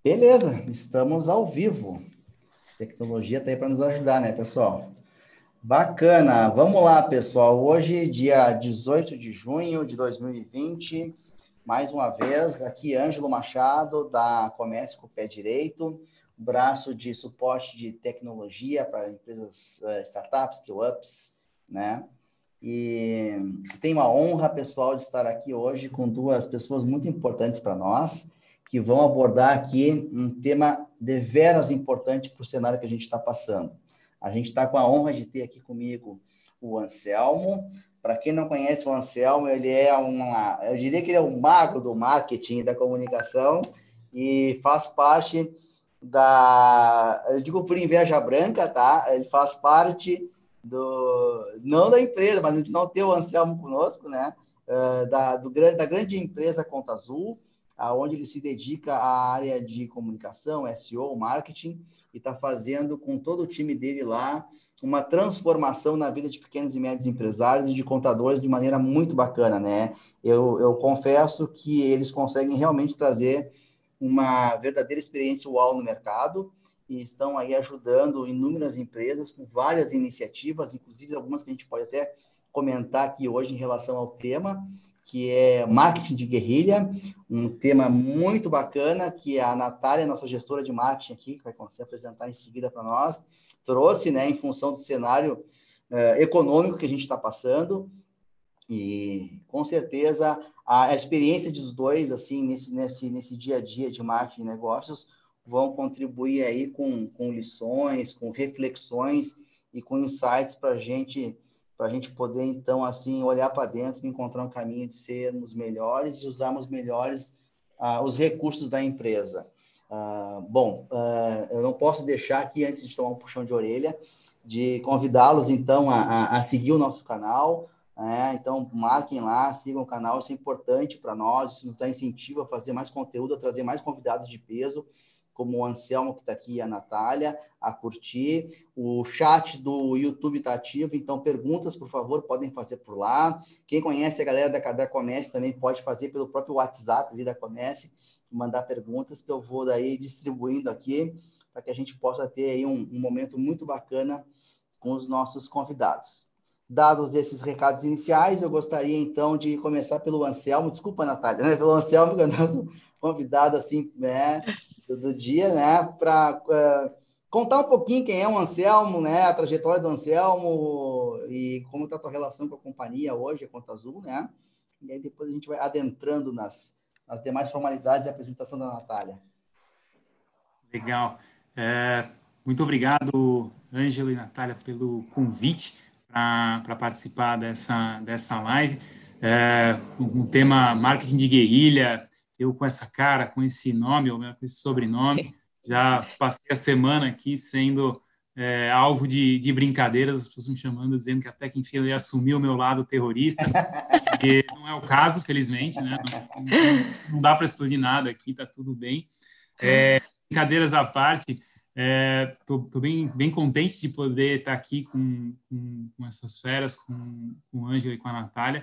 Beleza, estamos ao vivo. Tecnologia está aí para nos ajudar, né, pessoal? Bacana. Vamos lá, pessoal. Hoje, dia 18 de junho de 2020, mais uma vez, aqui Ângelo Machado, da Comércio com o Pé Direito, braço de suporte de tecnologia para empresas, startups, skill-ups, né? E tenho a honra, pessoal, de estar aqui hoje com duas pessoas muito importantes para nós, que vão abordar aqui um tema deveras importante para o cenário que a gente está passando. A gente está com a honra de ter aqui comigo o Anselmo. Para quem não conhece o Anselmo, ele é eu diria que ele é um mago do marketing e da comunicação e faz parte eu digo por inveja branca, tá? Ele faz parte não da empresa, mas de não ter o Anselmo conosco, né? Da grande empresa Conta Azul, onde ele se dedica à área de comunicação, SEO, marketing, e está fazendo com todo o time dele lá uma transformação na vida de pequenos e médios empresários e de contadores de maneira muito bacana, né? Eu confesso que eles conseguem realmente trazer uma verdadeira experiência UAU no mercado e estão aí ajudando inúmeras empresas com várias iniciativas, inclusive algumas que a gente pode até comentar aqui hoje em relação ao tema, que é marketing de guerrilha, um tema muito bacana que a Natália, nossa gestora de marketing aqui, que vai se apresentar em seguida para nós, trouxe, né, em função do cenário econômico que a gente está passando, e com certeza a experiência dos dois, assim, nesse dia a dia de marketing de negócios, vão contribuir aí com lições, com reflexões e com insights para a gente poder, então, assim, olhar para dentro e encontrar um caminho de sermos melhores e usarmos melhores os recursos da empresa. Eu não posso deixar aqui, antes de tomar um puxão de orelha, de convidá-los, então, a seguir o nosso canal. Então, marquem lá, sigam o canal, isso é importante para nós, isso nos dá incentivo a fazer mais conteúdo, a trazer mais convidados de peso, como o Anselmo, que está aqui, e a Natália, a curtir. O chat do YouTube está ativo, então perguntas, por favor, podem fazer por lá. Quem conhece a galera da Comércio também pode fazer pelo próprio WhatsApp ali da Comércio, mandar perguntas que eu vou daí distribuindo aqui, para que a gente possa ter aí um momento muito bacana com os nossos convidados. Dados esses recados iniciais, eu gostaria, então, de começar pelo Anselmo. Desculpa, Natália, né? Pelo Anselmo, que é o nosso convidado, assim, né, do dia, né? Para contar um pouquinho quem é o Anselmo, né? A trajetória do Anselmo e como está a tua relação com a companhia hoje, a Conta Azul, né? E aí depois a gente vai adentrando nas demais formalidades e apresentação da Natália. Legal. Muito obrigado, Ângelo e Natália, pelo convite para participar dessa live. Um tema marketing de guerrilha, eu com essa cara, com esse nome, ou com esse sobrenome, já passei a semana aqui sendo alvo de brincadeiras, as pessoas me chamando, dizendo que até que enfim eu ia assumir o meu lado terrorista, e não é o caso, felizmente, né? Não dá para explodir nada aqui, está tudo bem. Brincadeiras à parte, estou bem contente de poder estar aqui com essas feras, com o Ângelo e com a Natália,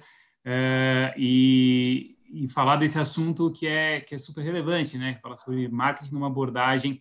e falar desse assunto que é super relevante, né? Falar sobre marketing numa abordagem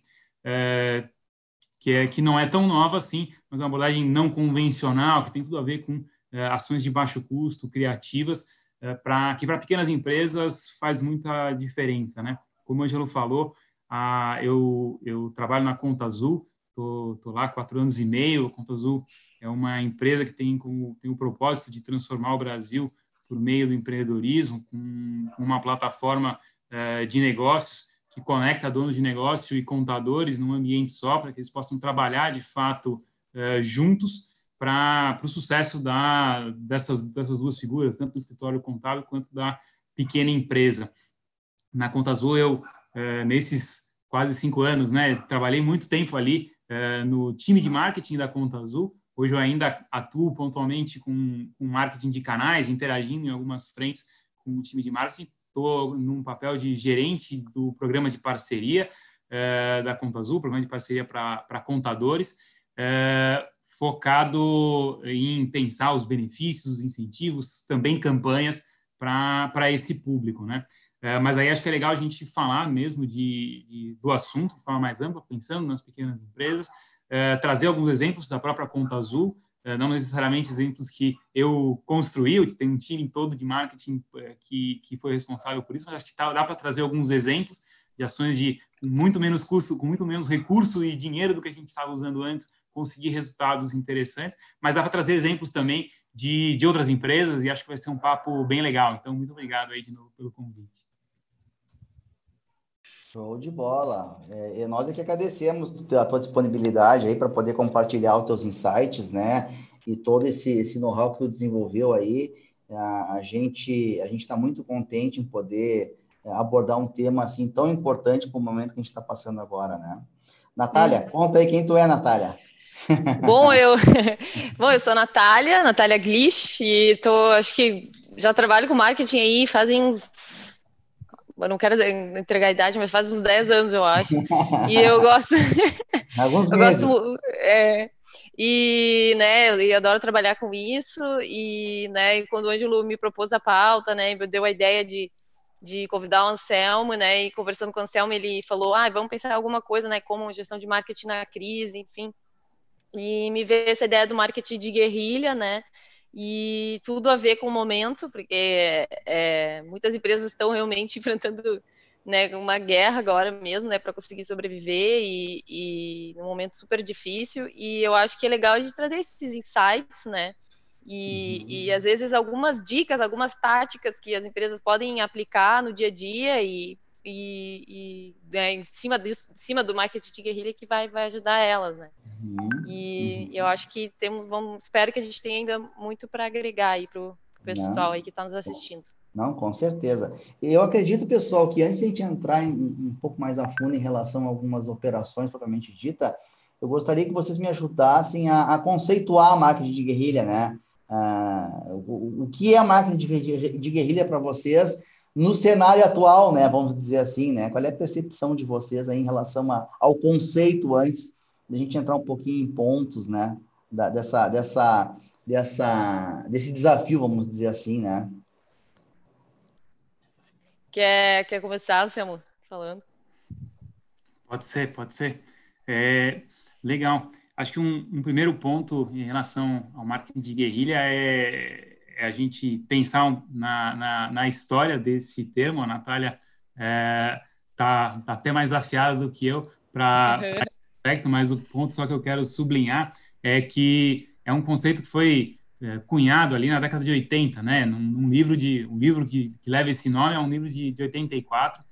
que não é tão nova assim, mas uma abordagem não convencional, que tem tudo a ver com ações de baixo custo, criativas, que para pequenas empresas faz muita diferença, né? Como o Ângelo falou, eu trabalho na Conta Azul, estou lá há 4 anos e meio. A Conta Azul é uma empresa que tem o propósito de transformar o Brasil por meio do empreendedorismo, com uma plataforma de negócios que conecta donos de negócio e contadores num ambiente só, para que eles possam trabalhar, de fato, juntos para o sucesso dessas duas figuras, tanto do escritório contábil quanto da pequena empresa. Na Conta Azul, nesses quase 5 anos, né, trabalhei muito tempo ali no time de marketing da Conta Azul. Hoje eu ainda atuo pontualmente com marketing de canais, interagindo em algumas frentes com o time de marketing. Estou num papel de gerente do programa de parceria da Conta Azul, programa de parceria para contadores, focado em pensar os benefícios, os incentivos, também campanhas para esse público, né? Mas aí acho que é legal a gente falar mesmo do assunto, de forma mais ampla, pensando nas pequenas empresas, trazer alguns exemplos da própria Conta Azul, não necessariamente exemplos que eu construí, que tem um time todo de marketing que foi responsável por isso, mas acho que dá para trazer alguns exemplos de ações com muito menos custo, com muito menos recurso e dinheiro do que a gente estava usando antes, conseguir resultados interessantes, mas dá para trazer exemplos também de outras empresas, e acho que vai ser um papo bem legal. Então, muito obrigado aí de novo pelo convite. Show de bola. E nós é que agradecemos a tua disponibilidade aí para poder compartilhar os teus insights, né? E todo esse know-how que tu desenvolveu aí. A gente está muito contente em poder abordar um tema assim tão importante para o momento que a gente está passando agora, né? Natália, conta aí quem tu é, Natália. Bom, Bom, eu sou a Natália Glich, e acho que já trabalho com marketing aí fazem uns. Eu não quero entregar a idade, mas faz uns 10 anos, eu acho. E eu gosto. Alguns eu meses. gosto. Né, eu adoro trabalhar com isso. E, né, quando o Ângelo me propôs a pauta, né, me deu a ideia de convidar o Anselmo, né, e conversando com o Anselmo, ele falou: vamos pensar em alguma coisa, né, como gestão de marketing na crise, enfim. E me veio essa ideia do marketing de guerrilha, né? E tudo a ver com o momento, porque muitas empresas estão realmente enfrentando, né, uma guerra agora mesmo, né, para conseguir sobreviver e num momento super difícil. E eu acho que é legal a gente trazer esses insights, né? E às vezes algumas dicas, algumas táticas que as empresas podem aplicar no dia a dia né, em cima do marketing de guerrilha que vai ajudar elas, né? E eu acho que espero que a gente tenha ainda muito para agregar aí para o pessoal aí que está nos assistindo. Não, com certeza. Eu acredito, pessoal, que antes de a gente entrar um pouco mais a fundo em relação a algumas operações propriamente dita, eu gostaria que vocês me ajudassem a conceituar a marketing de guerrilha, né? O que é a marketing de guerrilha para vocês no cenário atual, né? Vamos dizer assim, né? Qual é a percepção de vocês aí em relação ao conceito antes de a gente entrar um pouquinho em pontos, né? Desse desafio, vamos dizer assim, né? Quer começar, Samu, falando? Pode ser. Legal. Acho que um primeiro ponto em relação ao marketing de guerrilha é a gente pensar na história desse termo. A Natália tá até mais afiada do que eu para aspecto, mas o ponto só que eu quero sublinhar é que é um conceito que foi cunhado ali na década de 80, né? Um livro que leva esse nome é um livro de 84,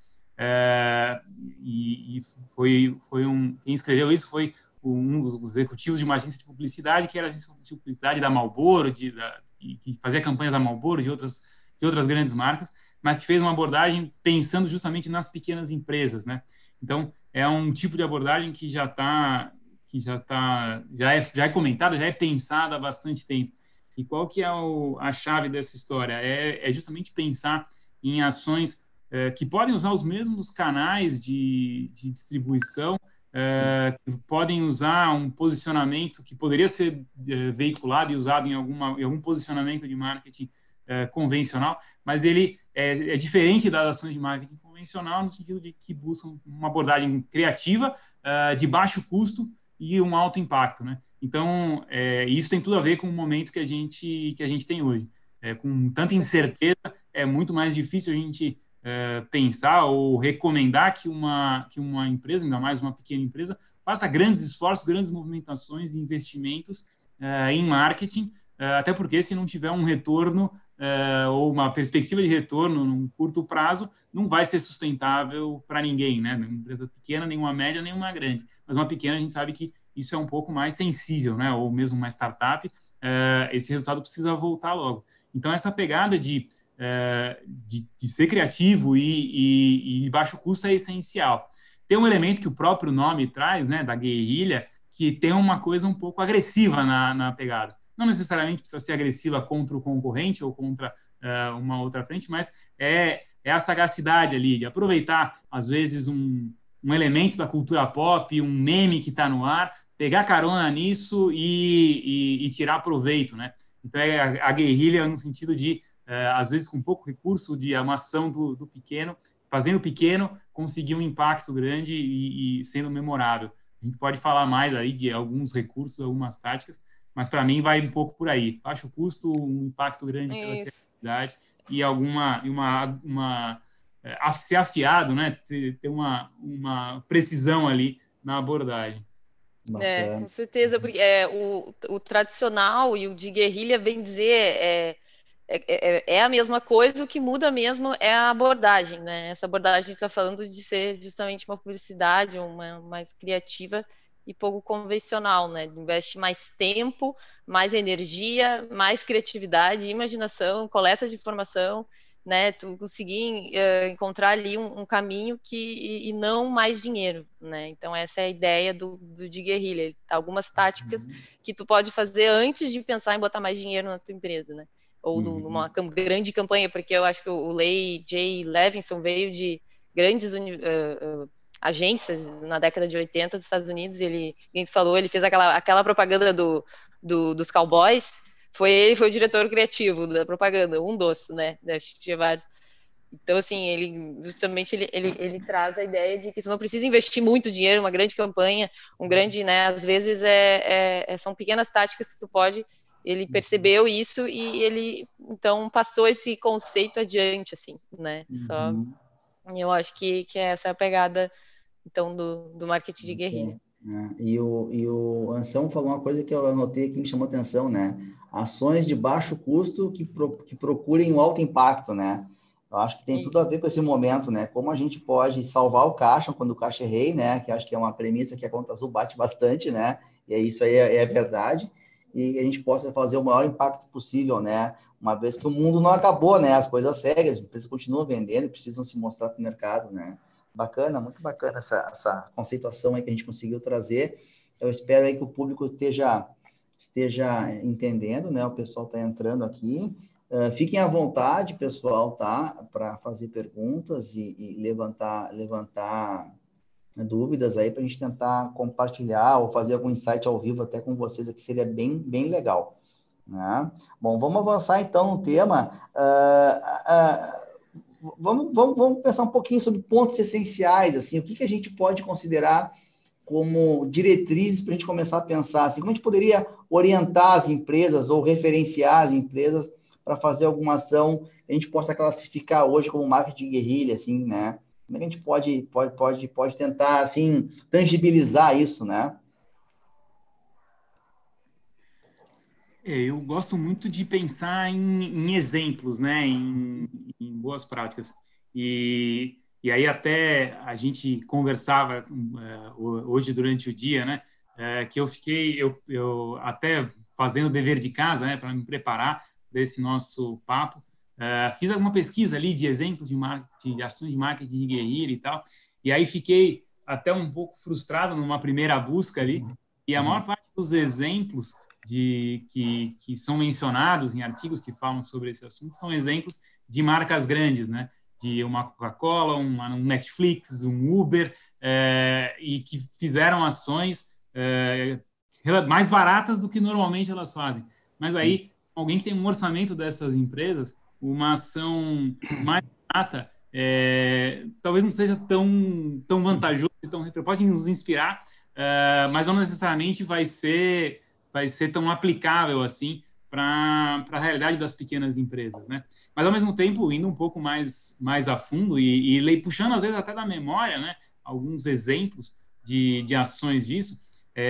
e foi quem escreveu isso foi um dos executivos de uma agência de publicidade, que era a agência de publicidade da Marlboro, que fazia campanhas da Marlboro, de outras grandes marcas, mas que fez uma abordagem pensando justamente nas pequenas empresas, né? Então, é um tipo de abordagem que já é comentada, já é pensada há bastante tempo. E qual que é a chave dessa história? É justamente pensar em ações que podem usar os mesmos canais de distribuição, que podem usar um posicionamento que poderia ser veiculado e usado em algum posicionamento de marketing convencional, mas ele é diferente das ações de marketing convencional no sentido de que buscam uma abordagem criativa, de baixo custo e um alto impacto, né? Então, isso tem tudo a ver com o momento que a gente tem hoje. Com tanta incerteza, é muito mais difícil a gente pensar ou recomendar que uma empresa, ainda mais uma pequena empresa, faça grandes esforços, grandes movimentações e investimentos em marketing, até porque se não tiver um retorno ou uma perspectiva de retorno num curto prazo, não vai ser sustentável para ninguém, né? Uma empresa pequena, nenhuma média, nenhuma grande. Mas uma pequena, a gente sabe que isso é um pouco mais sensível, né? Ou mesmo uma startup, esse resultado precisa voltar logo. Então, essa pegada de ser criativo e de baixo custo é essencial. Tem um elemento que o próprio nome traz, né, da guerrilha, que tem uma coisa um pouco agressiva na pegada. Não necessariamente precisa ser agressiva contra o concorrente ou contra uma outra frente, mas é a sagacidade ali, de aproveitar, às vezes, um elemento da cultura pop, um meme que está no ar, pegar carona nisso e tirar proveito, né? Então, a guerrilha no sentido de às vezes com pouco recurso de uma ação do pequeno, fazendo pequeno, conseguir um impacto grande e sendo memorável. A gente pode falar mais aí de alguns recursos, algumas táticas, mas para mim vai um pouco por aí. Baixo custo, um impacto grande pela criatividade e ser afiado, né? Ter uma precisão ali na abordagem. Com certeza, porque o tradicional e o de guerrilha, bem dizer, é a mesma coisa, o que muda mesmo é a abordagem, né? Essa abordagem está falando de ser justamente uma publicidade, uma mais criativa e pouco convencional, né? Investe mais tempo, mais energia, mais criatividade, imaginação, coleta de informação, né? Tu conseguir encontrar ali um caminho e não mais dinheiro, né? Então essa é a ideia do de guerrilha. Algumas táticas que tu pode fazer antes de pensar em botar mais dinheiro na tua empresa, né? Ou numa grande campanha, porque eu acho que o Lay J. Levinson veio de grandes agências na década de 80 dos Estados Unidos. Ele falou, ele fez aquela propaganda dos cowboys. Ele foi o diretor criativo da propaganda, um dos, né? Tinha vários. Então, assim, ele traz a ideia de que você não precisa investir muito dinheiro, uma grande campanha, né? Às vezes são pequenas táticas que tu pode. Ele percebeu isso e ele, então, passou esse conceito adiante, assim, né? Eu acho que essa é a pegada, então, do marketing de guerrilha. E o Anselmo falou uma coisa que eu anotei que me chamou atenção, né? Ações de baixo custo que procurem um alto impacto, né? Eu acho que tem tudo a ver com esse momento, né? Como a gente pode salvar o caixa quando o caixa é rei, né? Que acho que é uma premissa que a Conta Azul bate bastante, né? E isso aí é verdade. E a gente possa fazer o maior impacto possível, né? Uma vez que o mundo não acabou, né? As coisas seguem, as empresas continuam vendendo e precisam se mostrar para o mercado, né? Bacana, muito bacana essa conceituação aí que a gente conseguiu trazer. Eu espero aí que o público esteja entendendo, né? O pessoal está entrando aqui. Fiquem à vontade, pessoal, tá? Para fazer perguntas e levantar dúvidas aí para a gente tentar compartilhar ou fazer algum insight ao vivo até com vocês aqui, seria bem, bem legal. Né? Bom, vamos avançar então no tema. Vamos pensar um pouquinho sobre pontos essenciais, assim, o que a gente pode considerar como diretrizes para a gente começar a pensar, assim, como a gente poderia orientar as empresas ou referenciar as empresas para fazer alguma ação que a gente possa classificar hoje como marketing de guerrilha, assim, né? Como é que a gente pode tentar, assim, tangibilizar isso, né? Eu gosto muito de pensar em exemplos, né? Em boas práticas. E aí até a gente conversava hoje durante o dia, né? Que eu até fazendo o dever de casa, né? Para me preparar desse nosso papo. Fiz alguma pesquisa ali de exemplos de ações de marketing de guerrilha e tal. E aí fiquei até um pouco frustrado numa primeira busca ali. E a maior parte dos exemplos que são mencionados em artigos que falam sobre esse assunto são exemplos de marcas grandes, né? De uma Coca-Cola, um Netflix, um Uber, e que fizeram ações mais baratas do que normalmente elas fazem. Mas aí, alguém que tem um orçamento dessas empresas, uma ação mais barata, talvez não seja tão vantajoso, pode nos inspirar, mas não necessariamente vai ser tão aplicável assim para a realidade das pequenas empresas, né? Mas, ao mesmo tempo, indo um pouco mais a fundo e puxando, às vezes, até da memória, né? Alguns exemplos de ações disso,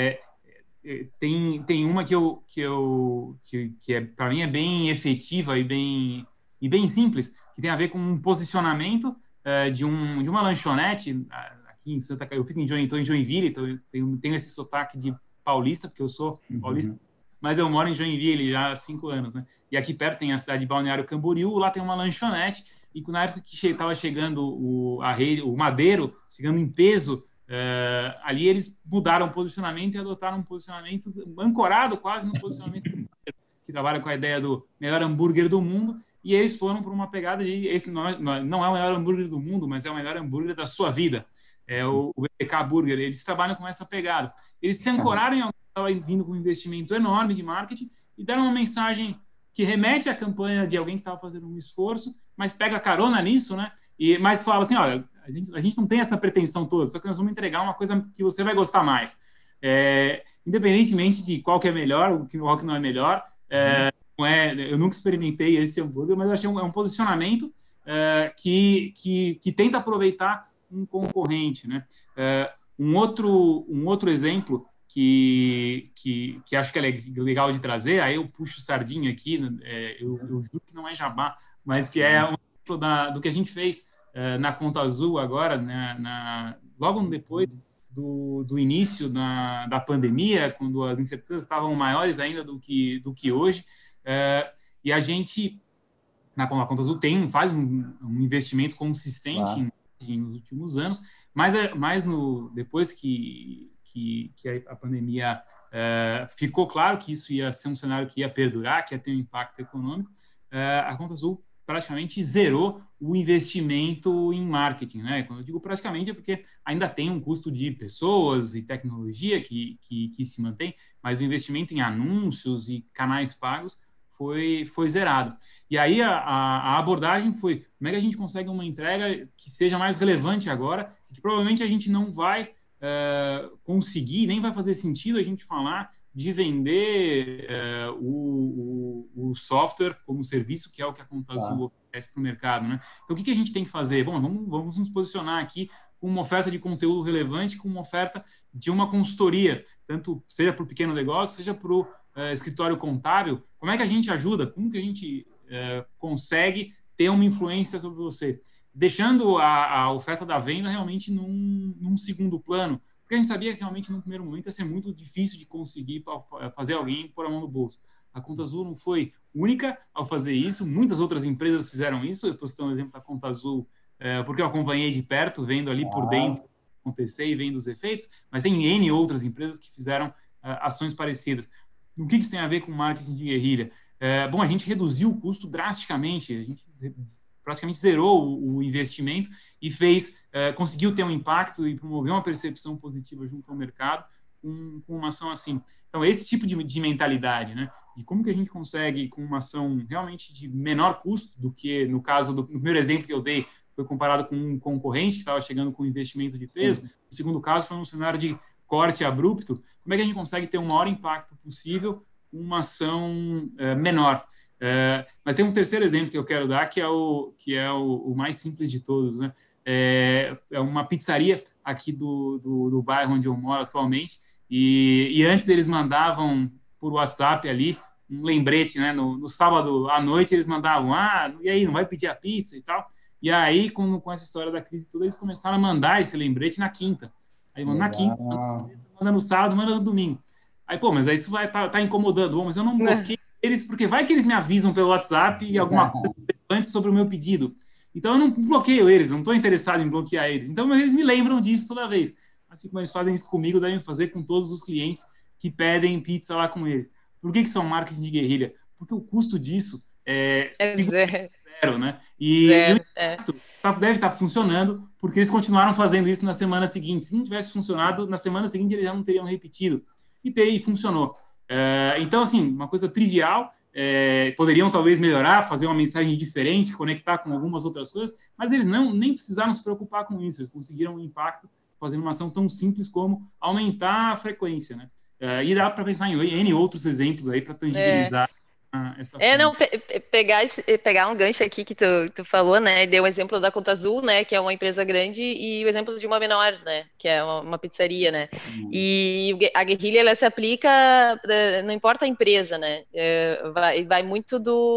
tem uma que para mim é bem efetiva e bem simples, que tem a ver com um posicionamento de uma lanchonete aqui em Santa Catarina. Eu fico em Joinville, então eu tenho esse sotaque de paulista, porque eu sou paulista, mas eu moro em Joinville já há 5 anos, né? E aqui perto tem a cidade de Balneário Camboriú, lá tem uma lanchonete, e na época que estava chegando o Madeiro, chegando em peso, ali eles mudaram o posicionamento e adotaram um posicionamento ancorado quase no posicionamento que trabalha com a ideia do melhor hambúrguer do mundo, e eles foram por uma pegada de esse não é o melhor hambúrguer do mundo, mas é o melhor hambúrguer da sua vida. O BK Burger, eles trabalham com essa pegada. Eles se ancoraram em algo que estava vindo com um investimento enorme de marketing e deram uma mensagem que remete à campanha de alguém que estava fazendo um esforço, mas pega carona nisso, né? Mas fala assim, olha, a gente não tem essa pretensão toda, só que nós vamos entregar uma coisa que você vai gostar mais. Independentemente de qual que é melhor, qual que não é melhor, não é, eu nunca experimentei esse hambúrguer, mas eu achei um posicionamento que tenta aproveitar um concorrente, né? Um outro exemplo que acho que é legal de trazer, aí eu puxo sardinha aqui, eu juro que não é jabá, mas que é um exemplo do que a gente fez na Conta Azul agora, né, logo depois do início da pandemia, quando as incertezas estavam maiores ainda do que hoje, e a gente, na Conta Azul, faz um investimento consistente nos últimos anos, mas depois que a pandemia ficou claro que isso ia ser um cenário que ia perdurar, que ia ter um impacto econômico, a Conta Azul praticamente zerou o investimento em marketing, né? Quando eu digo praticamente é porque ainda tem um custo de pessoas e tecnologia que se mantém, mas o investimento em anúncios e canais pagos foi zerado. E aí a abordagem foi como é que a gente consegue uma entrega que seja mais relevante agora, que provavelmente a gente não vai conseguir, nem vai fazer sentido a gente falar de vender o software como serviço, que é o que a Conta Azul oferece para o mercado, né? Então, o que a gente tem que fazer? Bom, vamos nos posicionar aqui com uma oferta de conteúdo relevante, com uma oferta de uma consultoria, tanto seja para o pequeno negócio, seja para o escritório contábil. Como é que a gente ajuda? Como que a gente consegue ter uma influência sobre você? Deixando a oferta da venda realmente num segundo plano, porque a gente sabia que realmente no primeiro momento ia ser muito difícil de conseguir fazer alguém pôr a mão no bolso. A Conta Azul não foi única ao fazer isso, muitas outras empresas fizeram isso. Eu estou citando o exemplo da Conta Azul porque eu acompanhei de perto, vendo ali por dentro acontecer e vendo os efeitos, mas tem N outras empresas que fizeram ações parecidas. O que isso tem a ver com marketing de guerrilha? Bom, a gente reduziu o custo drasticamente, a gente praticamente zerou o investimento e conseguiu ter um impacto e promover uma percepção positiva junto ao mercado com uma ação assim. Então, esse tipo de mentalidade, né? De como que a gente consegue, com uma ação realmente de menor custo do que, no caso do primeiro exemplo que eu dei, foi comparado com um concorrente que estava chegando com investimento de peso. O segundo caso foi um cenário de corte abrupto. Como é que a gente consegue ter o maior impacto possível com uma ação menor? Mas tem um terceiro exemplo que eu quero dar, que é o mais simples de todos, né? É uma pizzaria aqui do bairro onde eu moro atualmente, e antes eles mandavam por WhatsApp ali um lembrete, né? No sábado à noite eles mandavam, e aí, não vai pedir a pizza e tal? E aí, com essa história da crise toda, eles começaram a mandar esse lembrete na quinta. Aí, na quinta, manda no sábado, manda no domingo. Aí, mas aí isso vai tá incomodando. Bom, mas eu não bloqueio eles, porque vai que eles me avisam pelo WhatsApp e alguma coisa relevante sobre o meu pedido. Então, eu não bloqueio eles, não estou interessado em bloquear eles. Então, mas eles me lembram disso toda vez. Assim como eles fazem isso comigo, devem fazer com todos os clientes que pedem pizza lá com eles. Por que isso é um marketing de guerrilha? Porque o custo disso é zero, né? E o impacto deve estar funcionando, porque eles continuaram fazendo isso na semana seguinte. Se não tivesse funcionado, na semana seguinte eles já não teriam repetido. E funcionou. Então, assim, uma coisa trivial, poderiam talvez melhorar, fazer uma mensagem diferente, conectar com algumas outras coisas, mas eles nem precisaram se preocupar com isso. Eles conseguiram um impacto fazendo uma ação tão simples como aumentar a frequência, né? E dá para pensar em N outros exemplos aí para tangibilizar essa pegar um gancho aqui que tu falou, né? Deu o exemplo da Conta Azul, né? Que é uma empresa grande, e o exemplo de uma menor, né? Que é uma pizzaria, né? E a guerrilha, ela se aplica, não importa a empresa, né? Vai muito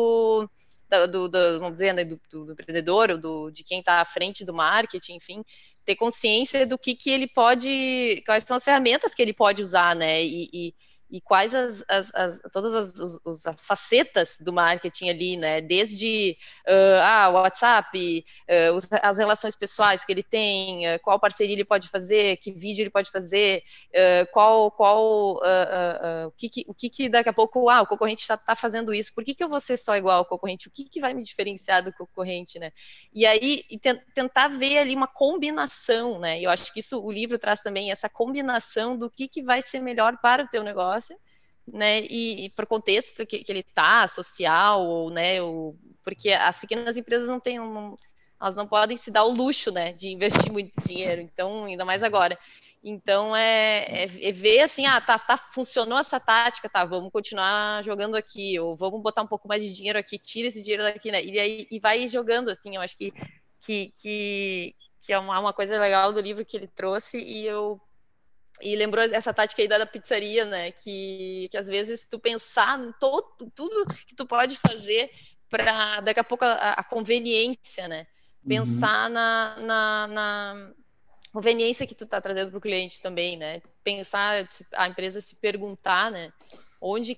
vamos dizer, né, do empreendedor, ou de quem está à frente do marketing, enfim, ter consciência do que ele pode, quais são as ferramentas que ele pode usar, né? E quais todas as facetas do marketing ali, né? Desde o WhatsApp, as relações pessoais que ele tem, qual parceria ele pode fazer, que vídeo ele pode fazer, o que daqui a pouco o concorrente está fazendo isso, por que eu vou ser só igual ao concorrente? O que vai me diferenciar do concorrente, né? E aí tentar ver ali uma combinação, né? E eu acho que isso o livro traz também essa combinação do que vai ser melhor para o teu negócio né, e por contexto que ele está, social, ou, né, porque as pequenas empresas elas não podem se dar o luxo, né, de investir muito dinheiro, então, ainda mais agora. Então, é ver assim, funcionou essa tática, tá, vamos continuar jogando aqui, ou vamos botar um pouco mais de dinheiro aqui, tira esse dinheiro daqui, né, e vai jogando, assim, eu acho que é uma coisa legal do livro que ele trouxe, e lembrou essa tática aí da pizzaria, né, que às vezes tu pensar em tudo que tu pode fazer para, daqui a pouco, a conveniência, né, pensar na conveniência que tu está trazendo para o cliente também, né? Pensar, a empresa se perguntar, né? Onde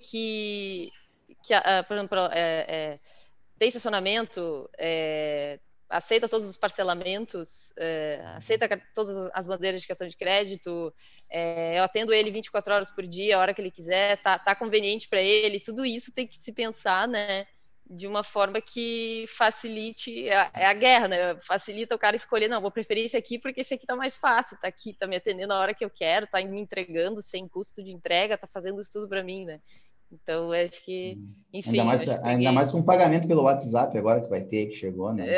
por exemplo, tem estacionamento, aceita todos os parcelamentos, aceita todas as bandeiras de cartão de crédito, eu atendo ele 24 horas por dia, a hora que ele quiser, tá conveniente para ele, tudo isso tem que se pensar, né? De uma forma que facilite a guerra, né? Facilita o cara escolher, não, vou preferir esse aqui porque esse aqui tá mais fácil, tá aqui, tá me atendendo a hora que eu quero, tá me entregando sem custo de entrega, tá fazendo isso tudo para mim, né? Então, eu acho que, enfim, Ainda mais com pagamento pelo WhatsApp agora que vai ter, que chegou, né?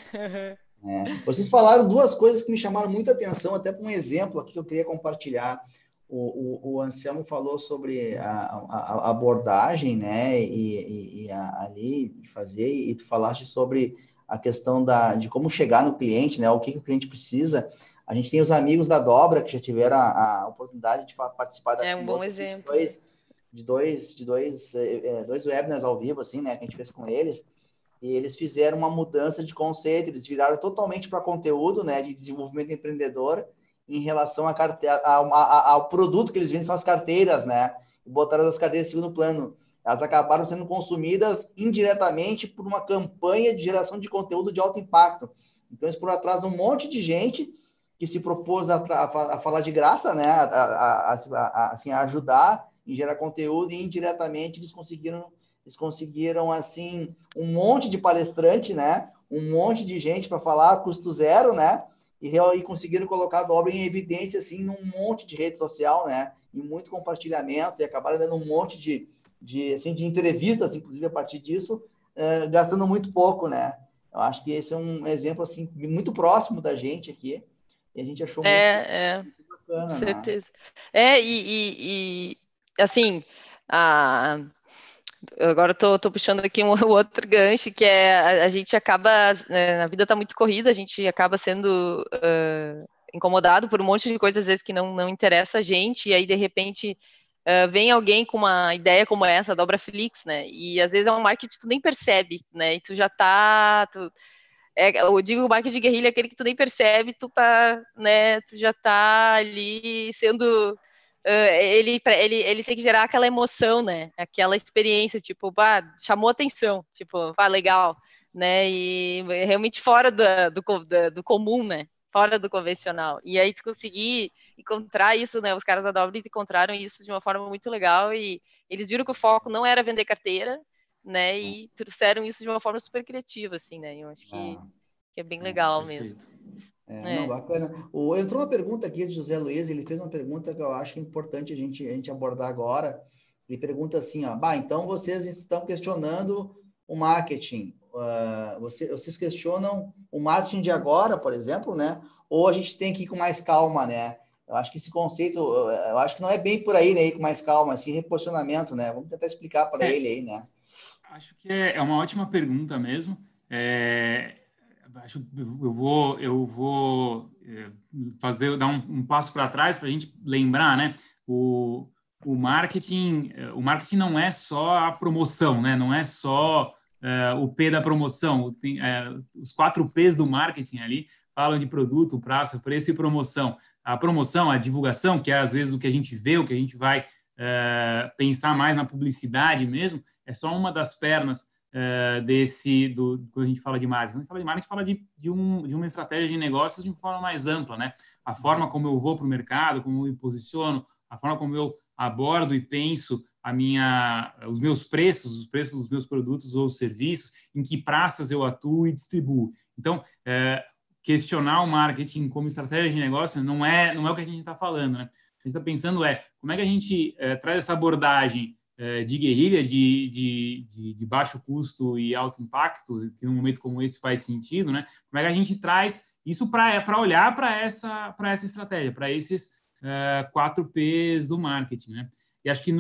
Vocês falaram duas coisas que me chamaram muita atenção, até para um exemplo aqui que eu queria compartilhar. O Anselmo falou sobre a abordagem, né, ali fazer, e tu falaste sobre a questão de como chegar no cliente, né, o que o cliente precisa. A gente tem os amigos da Dobra que já tiveram a oportunidade de participar da um bom exemplo. De dois webinars ao vivo, assim, né, que a gente fez com eles, e eles fizeram uma mudança de conceito, eles viraram totalmente para conteúdo, né, de desenvolvimento empreendedor, em relação ao produto que eles vendem, são as carteiras, né? E botaram as carteiras em segundo plano. Elas acabaram sendo consumidas indiretamente por uma campanha de geração de conteúdo de alto impacto. Então, eles foram atrás de um monte de gente que se propôs a falar de graça, né? Assim, a ajudar em gerar conteúdo, e indiretamente eles conseguiram assim, um monte de palestrante, né? Um monte de gente para falar, custo zero, né? E conseguiram colocar a Dobra em evidência, assim, num monte de rede social, né? E muito compartilhamento, e acabaram dando um monte de entrevistas, inclusive, a partir disso, gastando muito pouco, né? Eu acho que esse é um exemplo, assim, muito próximo da gente aqui, e a gente achou muito bacana, com certeza. Né? Assim, agora eu tô puxando aqui um outro gancho, que é a gente acaba, né, a vida tá muito corrida, a gente acaba sendo incomodado por um monte de coisas, às vezes, que não interessa a gente, e aí, de repente, vem alguém com uma ideia como essa, Dobra Flix, né, e às vezes é um marketing que tu nem percebe, né, e tu já tá... eu digo o marketing de guerrilha, aquele que tu nem percebe, tu já tá ali sendo... ele tem que gerar aquela emoção, né? Aquela experiência, tipo, chamou atenção, tipo, legal, né? E realmente fora do comum, né? Fora do convencional. E aí tu conseguir encontrar isso, né? Os caras da Dobra encontraram isso de uma forma muito legal, e eles viram que o foco não era vender carteira, né? E trouxeram isso de uma forma super criativa, assim, né? Eu acho que é bem legal mesmo. Não, bacana. Entrou uma pergunta aqui de José Luiz, ele fez uma pergunta que eu acho que é importante a gente abordar agora. Ele pergunta assim, ó, então vocês estão questionando o marketing. Vocês questionam o marketing de agora, por exemplo, né? Ou a gente tem que ir com mais calma, né? Eu acho que esse conceito, eu acho que não é bem por aí, né? Ir com mais calma, assim, reposicionamento, né? Vamos tentar explicar para ele aí, né? Acho que é uma ótima pergunta mesmo. Acho que eu vou dar um passo para trás para a gente lembrar, né? O marketing não é só a promoção, né? Não é só o P da promoção. Os 4 P's do marketing ali falam de produto, prazo, preço e promoção. A promoção, a divulgação, que é às vezes o que a gente vê, o que a gente vai pensar mais na publicidade mesmo, é só uma das pernas quando a gente fala de marketing. Quando a gente fala de marketing, fala de uma estratégia de negócios de uma forma mais ampla, né? A forma como eu vou para o mercado, como eu me posiciono, a forma como eu abordo e penso os meus preços, os preços dos meus produtos ou serviços, em que praças eu atuo e distribuo. Então, questionar o marketing como estratégia de negócio não é o que a gente está falando, né? A gente está pensando como é que a gente traz essa abordagem de guerrilha, de baixo custo e alto impacto, que num momento como esse faz sentido, né? Como é que a gente traz isso para olhar para essa estratégia, para esses 4 Ps do marketing, né? E acho que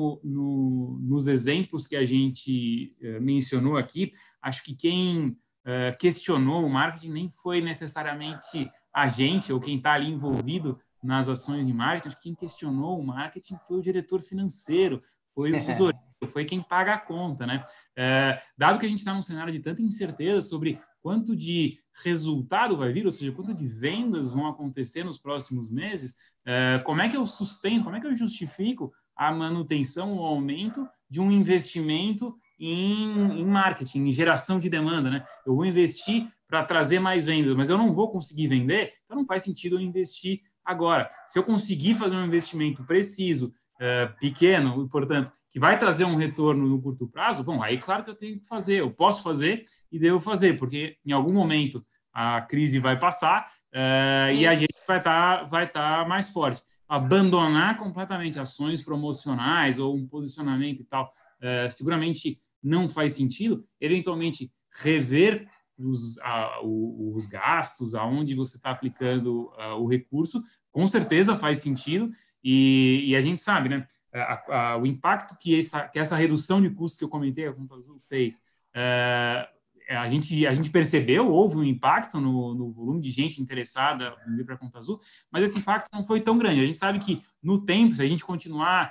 nos exemplos que a gente mencionou aqui, acho que quem questionou o marketing nem foi necessariamente a gente ou quem está ali envolvido nas ações de marketing. Acho que quem questionou o marketing foi o diretor financeiro, foi o tesoureiro, foi quem paga a conta, né? Dado que a gente está num cenário de tanta incerteza sobre quanto de resultado vai vir, ou seja, quanto de vendas vão acontecer nos próximos meses, como é que eu sustento, como é que eu justifico a manutenção, o aumento de um investimento em marketing, em geração de demanda, né? Eu vou investir para trazer mais vendas, mas eu não vou conseguir vender, então não faz sentido eu investir agora. Se eu conseguir fazer um investimento preciso, pequeno, e, portanto, que vai trazer um retorno no curto prazo, bom, aí claro que eu tenho que fazer, eu posso fazer e devo fazer, porque em algum momento a crise vai passar e a gente vai tá mais forte. Abandonar completamente ações promocionais ou um posicionamento e tal, seguramente não faz sentido. Eventualmente, rever os gastos, aonde você está aplicando o recurso, com certeza faz sentido. E a gente sabe, né, o impacto que essa redução de custos que eu comentei, a Conta Azul fez, a gente percebeu, houve um impacto no volume de gente interessada em vir para a Conta Azul, mas esse impacto não foi tão grande. A gente sabe que, no tempo, se a gente continuar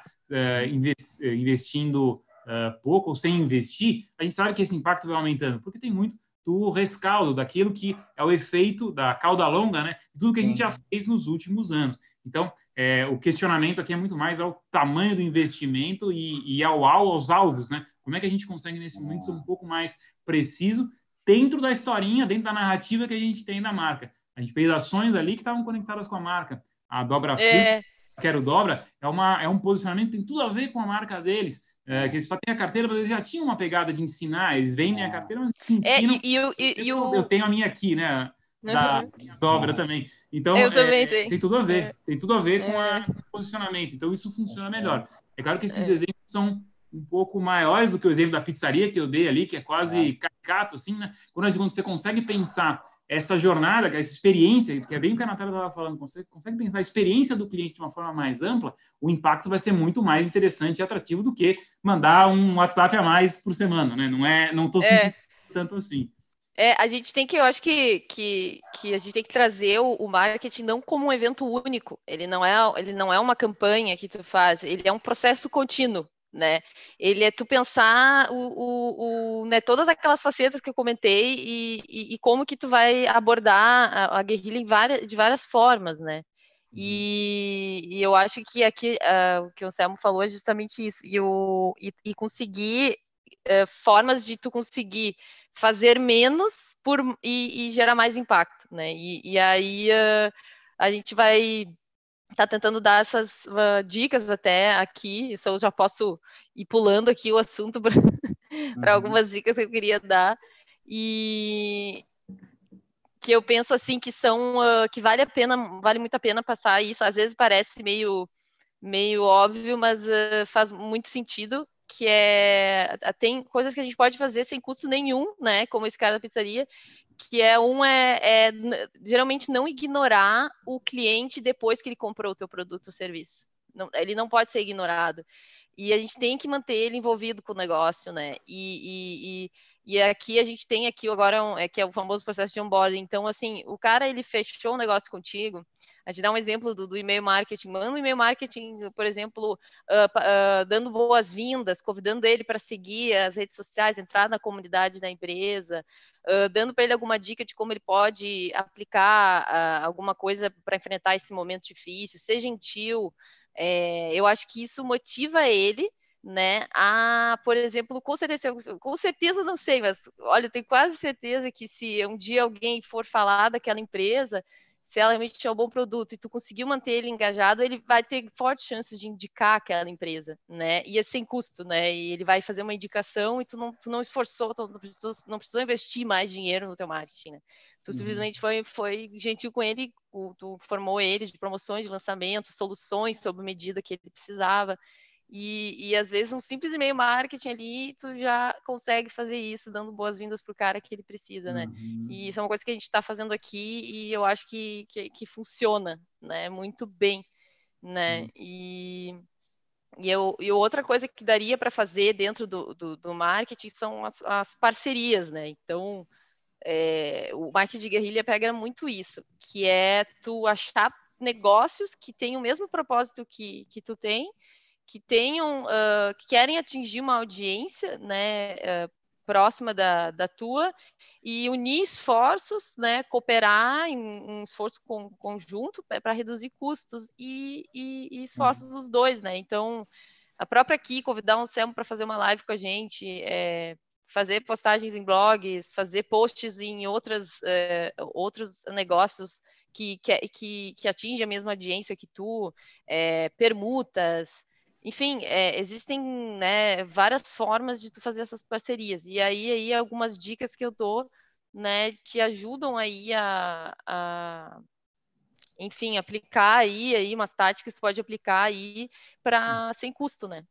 investindo pouco ou sem investir, a gente sabe que esse impacto vai aumentando, porque tem muito do rescaldo, daquilo que é o efeito da cauda longa, né? De tudo que a gente já fez nos últimos anos. Então, o questionamento aqui é muito mais ao tamanho do investimento e aos alvos, né? Como é que a gente consegue, nesse momento, ser um pouco mais preciso dentro da historinha, dentro da narrativa que a gente tem da marca. A gente fez ações ali que estavam conectadas com a marca. A Dobra Flix, Quero Dobra, é um posicionamento que tem tudo a ver com a marca deles. Que eles têm a carteira, mas eles já tinham uma pegada de ensinar. Eles vendem a carteira, mas ensinam. Eu tenho a minha aqui, né? Da Dobra também. Então, eu também tenho. Tem tudo a ver. Tem tudo a ver com o posicionamento. Então, isso funciona melhor. É claro que esses exemplos são um pouco maiores do que o exemplo da pizzaria que eu dei ali, que é quase caricato, assim, né? Quando você consegue pensar essa jornada, essa experiência, que é bem o que a Natália estava falando, você consegue pensar a experiência do cliente de uma forma mais ampla, o impacto vai ser muito mais interessante e atrativo do que mandar um WhatsApp a mais por semana, né? Não estou sentindo tanto assim. A gente tem que, eu acho que a gente tem que trazer o marketing não como um evento único. Ele não é uma campanha que tu faz, ele é um processo contínuo, né? Ele é tu pensar né, todas aquelas facetas que eu comentei e como que tu vai abordar a guerrilha de várias formas, né? E eu acho que aqui o que o Anselmo falou é justamente isso. E conseguir formas de tu conseguir fazer menos e gerar mais impacto, né? E aí a gente vai estar tentando dar essas dicas até aqui, eu já posso ir pulando aqui o assunto para algumas dicas que eu queria dar, e que eu penso assim que são que vale muito a pena passar isso. Às vezes parece meio óbvio, mas faz muito sentido, que tem coisas que a gente pode fazer sem custo nenhum, né? Como esse cara da pizzaria, que geralmente não ignorar o cliente depois que ele comprou o teu produto ou serviço. Ele não pode ser ignorado. E a gente tem que manter ele envolvido com o negócio, né? E aqui a gente tem aqui agora que é o famoso processo de onboarding. Então, assim, o cara, ele fechou um negócio contigo. A gente dá um exemplo do e-mail marketing. Manda um e-mail marketing, por exemplo, dando boas-vindas, convidando ele para seguir as redes sociais, entrar na comunidade da empresa, dando para ele alguma dica de como ele pode aplicar alguma coisa para enfrentar esse momento difícil. Ser gentil. Eu acho que isso motiva ele, né? Por exemplo, com certeza não sei, mas olha, eu tenho quase certeza que se um dia alguém for falar daquela empresa, se ela realmente é um bom produto e tu conseguiu manter ele engajado, ele vai ter fortes chances de indicar aquela empresa, né? E é sem custo, né? E ele vai fazer uma indicação e tu não esforçou, tu não precisou investir mais dinheiro no teu marketing, né? Tu simplesmente foi gentil com ele, tu formou ele de promoções, de lançamento, soluções sob medida que ele precisava. E às vezes um simples e-mail marketing ali, tu já consegue fazer isso, dando boas-vindas pro cara que ele precisa, né? E isso é uma coisa que a gente está fazendo aqui e eu acho que funciona, né? Muito bem, né? E outra coisa que daria para fazer dentro do marketing são as parcerias, né? Então, o marketing de guerrilha pega muito isso, que é tu achar negócios que têm o mesmo propósito que tu tem, que tenham, que querem atingir uma audiência, né, próxima da tua, e unir esforços, né, cooperar em um esforço conjunto para reduzir custos e esforços dos dois, né? Então, a própria aqui convidar um Anselmo para fazer uma live com a gente, fazer postagens em blogs, fazer posts em outros negócios que atingem a mesma audiência que tu, permutas, enfim, existem, né, várias formas de tu fazer essas parcerias. E aí algumas dicas que eu dou, né, que ajudam aí enfim, aplicar aí umas táticas que você pode aplicar aí para sem custo, né?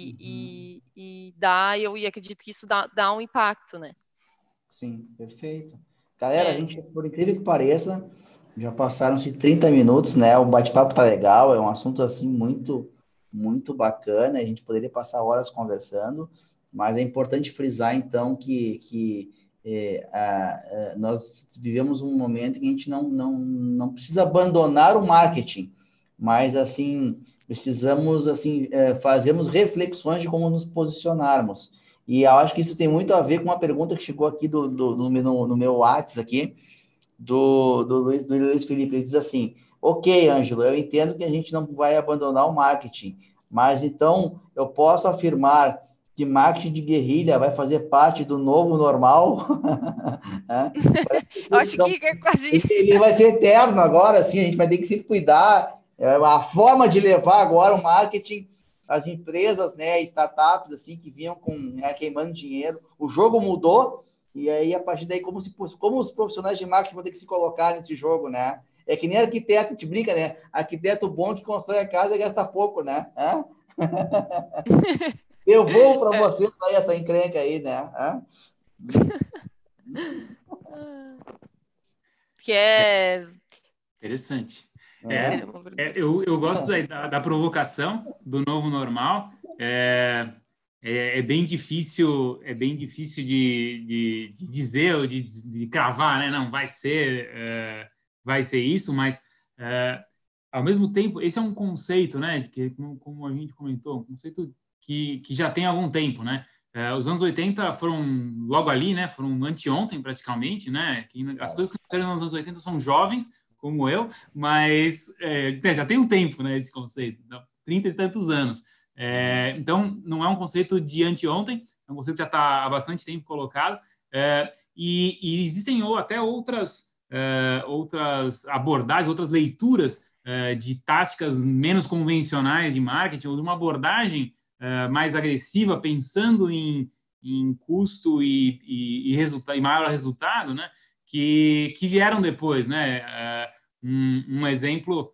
Eu acredito que isso dá um impacto, né? Sim, perfeito. Galera, a gente, por incrível que pareça, já passaram-se 30 minutos, né? O bate-papo tá legal, é um assunto assim muito bacana, a gente poderia passar horas conversando, mas é importante frisar então que nós vivemos um momento em que a gente não precisa abandonar o marketing, mas assim precisamos assim fazermos reflexões de como nos posicionarmos. E eu acho que isso tem muito a ver com uma pergunta que chegou aqui no meu WhatsApp aqui, do Luiz Felipe. Ele diz assim: ok, Ângelo, eu entendo que a gente não vai abandonar o marketing, mas então eu posso afirmar que marketing de guerrilha vai fazer parte do novo normal? Eu acho que é quase isso. Ele vai ser eterno agora, assim, a gente vai ter que se cuidar. A forma de levar agora o marketing, as empresas, né, startups, assim, que vinham queimando dinheiro, o jogo mudou, e aí, a partir daí, como os profissionais de marketing vão ter que se colocar nesse jogo, né? É que nem arquiteto, a gente brinca, né? Arquiteto bom que constrói a casa e gasta pouco, né? Eu vou para vocês aí, essa encrenca aí, né? Que é... Interessante. Eu gosto da provocação do novo normal. É bem difícil de dizer ou de cravar, né? Não, vai ser isso, mas ao mesmo tempo, esse é um conceito, né? Que, como a gente comentou, um conceito que já tem algum tempo, né? Os anos 80 foram logo ali, né? Foram anteontem, praticamente, né? As coisas que aconteceram nos anos 80 são jovens, como eu, mas já tem um tempo, né? Esse conceito, 30 e tantos anos. Então, não é um conceito de anteontem, é um conceito que já está há bastante tempo colocado, e existem até outras abordagens, outras leituras de táticas menos convencionais de marketing, ou de uma abordagem mais agressiva, pensando em custo e maior resultado, né? Que vieram depois, né? Um exemplo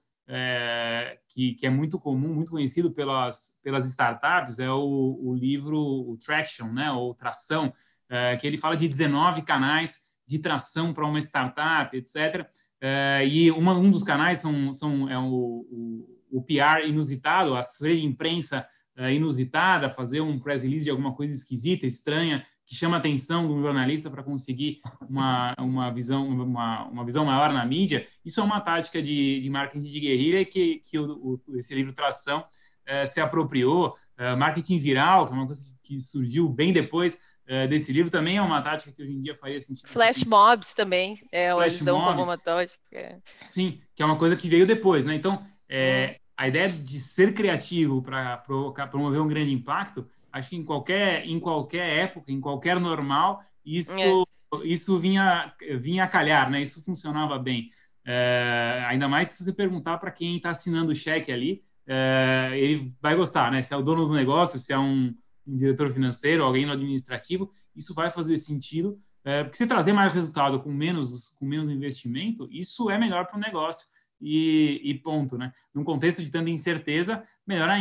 que é muito comum, muito conhecido pelas startups, é o livro o Traction, né? Ou Tração, que ele fala de 19 canais de tração para uma startup, etc. E um dos canais é o PR inusitado, a assessoria de imprensa inusitada, fazer um press release de alguma coisa esquisita, estranha, que chama a atenção de um jornalista para conseguir uma visão maior na mídia. Isso é uma tática de marketing de guerrilha que esse livro Tração se apropriou. Marketing viral, que é uma coisa que surgiu bem depois desse livro, também é uma tática que hoje em dia faria sentido. Flash mobs também, Flash eles dão como mobs, uma tática. Sim, que é uma coisa que veio depois, né? Então, a ideia de ser criativo para promover um grande impacto, acho que em qualquer época, em qualquer normal, isso vinha a calhar, né? Isso funcionava bem. Ainda mais se você perguntar para quem está assinando o cheque ali, ele vai gostar, né? Se é o dono do negócio, se é um diretor financeiro, alguém no administrativo, isso vai fazer sentido, porque se trazer mais resultado com menos investimento, isso é melhor para o negócio e ponto, né? Num contexto de tanta incerteza, melhor ainda.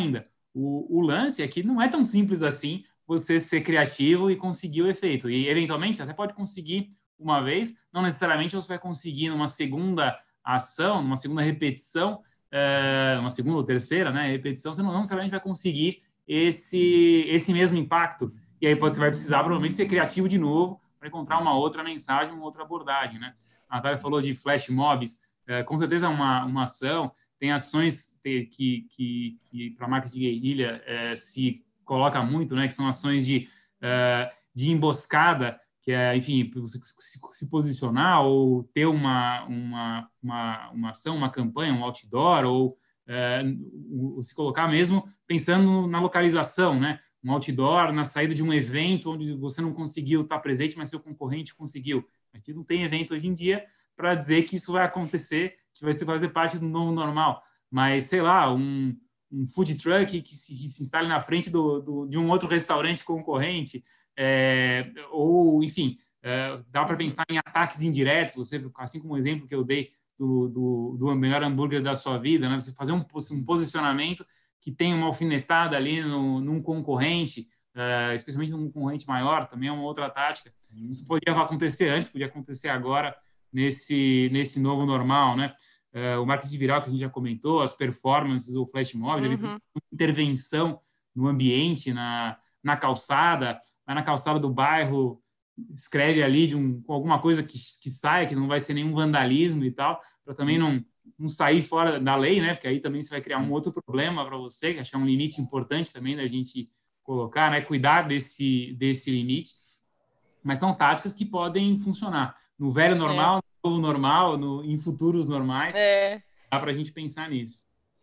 O lance é que não é tão simples assim você ser criativo e conseguir o efeito. E, eventualmente, você até pode conseguir uma vez, não necessariamente você vai conseguir numa segunda ação, numa segunda repetição, uma segunda ou terceira, né, repetição, você não necessariamente vai conseguir esse mesmo impacto. E aí você vai precisar, provavelmente, ser criativo de novo para encontrar uma outra mensagem, uma outra abordagem, né? A Natália falou de flash mobs, com certeza é uma ação. Tem ações que para a marca de guerrilha se coloca muito, né? Que são ações de emboscada, que é, enfim, você se posicionar ou ter uma ação, uma campanha, um outdoor, ou se colocar mesmo pensando na localização, né? Um outdoor na saída de um evento onde você não conseguiu estar presente, mas seu concorrente conseguiu. Aqui não tem evento hoje em dia para dizer que isso vai acontecer, que vai fazer parte do novo normal. Mas, sei lá, um food truck que se instale na frente de um outro restaurante concorrente, ou, enfim, dá para pensar em ataques indiretos, você, assim como o exemplo que eu dei do melhor hambúrguer da sua vida, né? Você fazer um posicionamento que tem uma alfinetada ali num concorrente, especialmente num concorrente maior, também é uma outra tática. Isso podia acontecer antes, podia acontecer agora nesse novo normal, né? O marketing viral que a gente já comentou, as performances, o flash mob, intervenção no ambiente, na calçada, vai na calçada do bairro, escreve ali com alguma coisa que saia, que não vai ser nenhum vandalismo e tal, para também não sair fora da lei, né? Porque aí também você vai criar um outro problema para você, que acho que é um limite importante também da gente colocar, né? Cuidar desse limite. Mas são táticas que podem funcionar no velho normal, no novo normal, em futuros normais. Dá para a gente pensar nisso.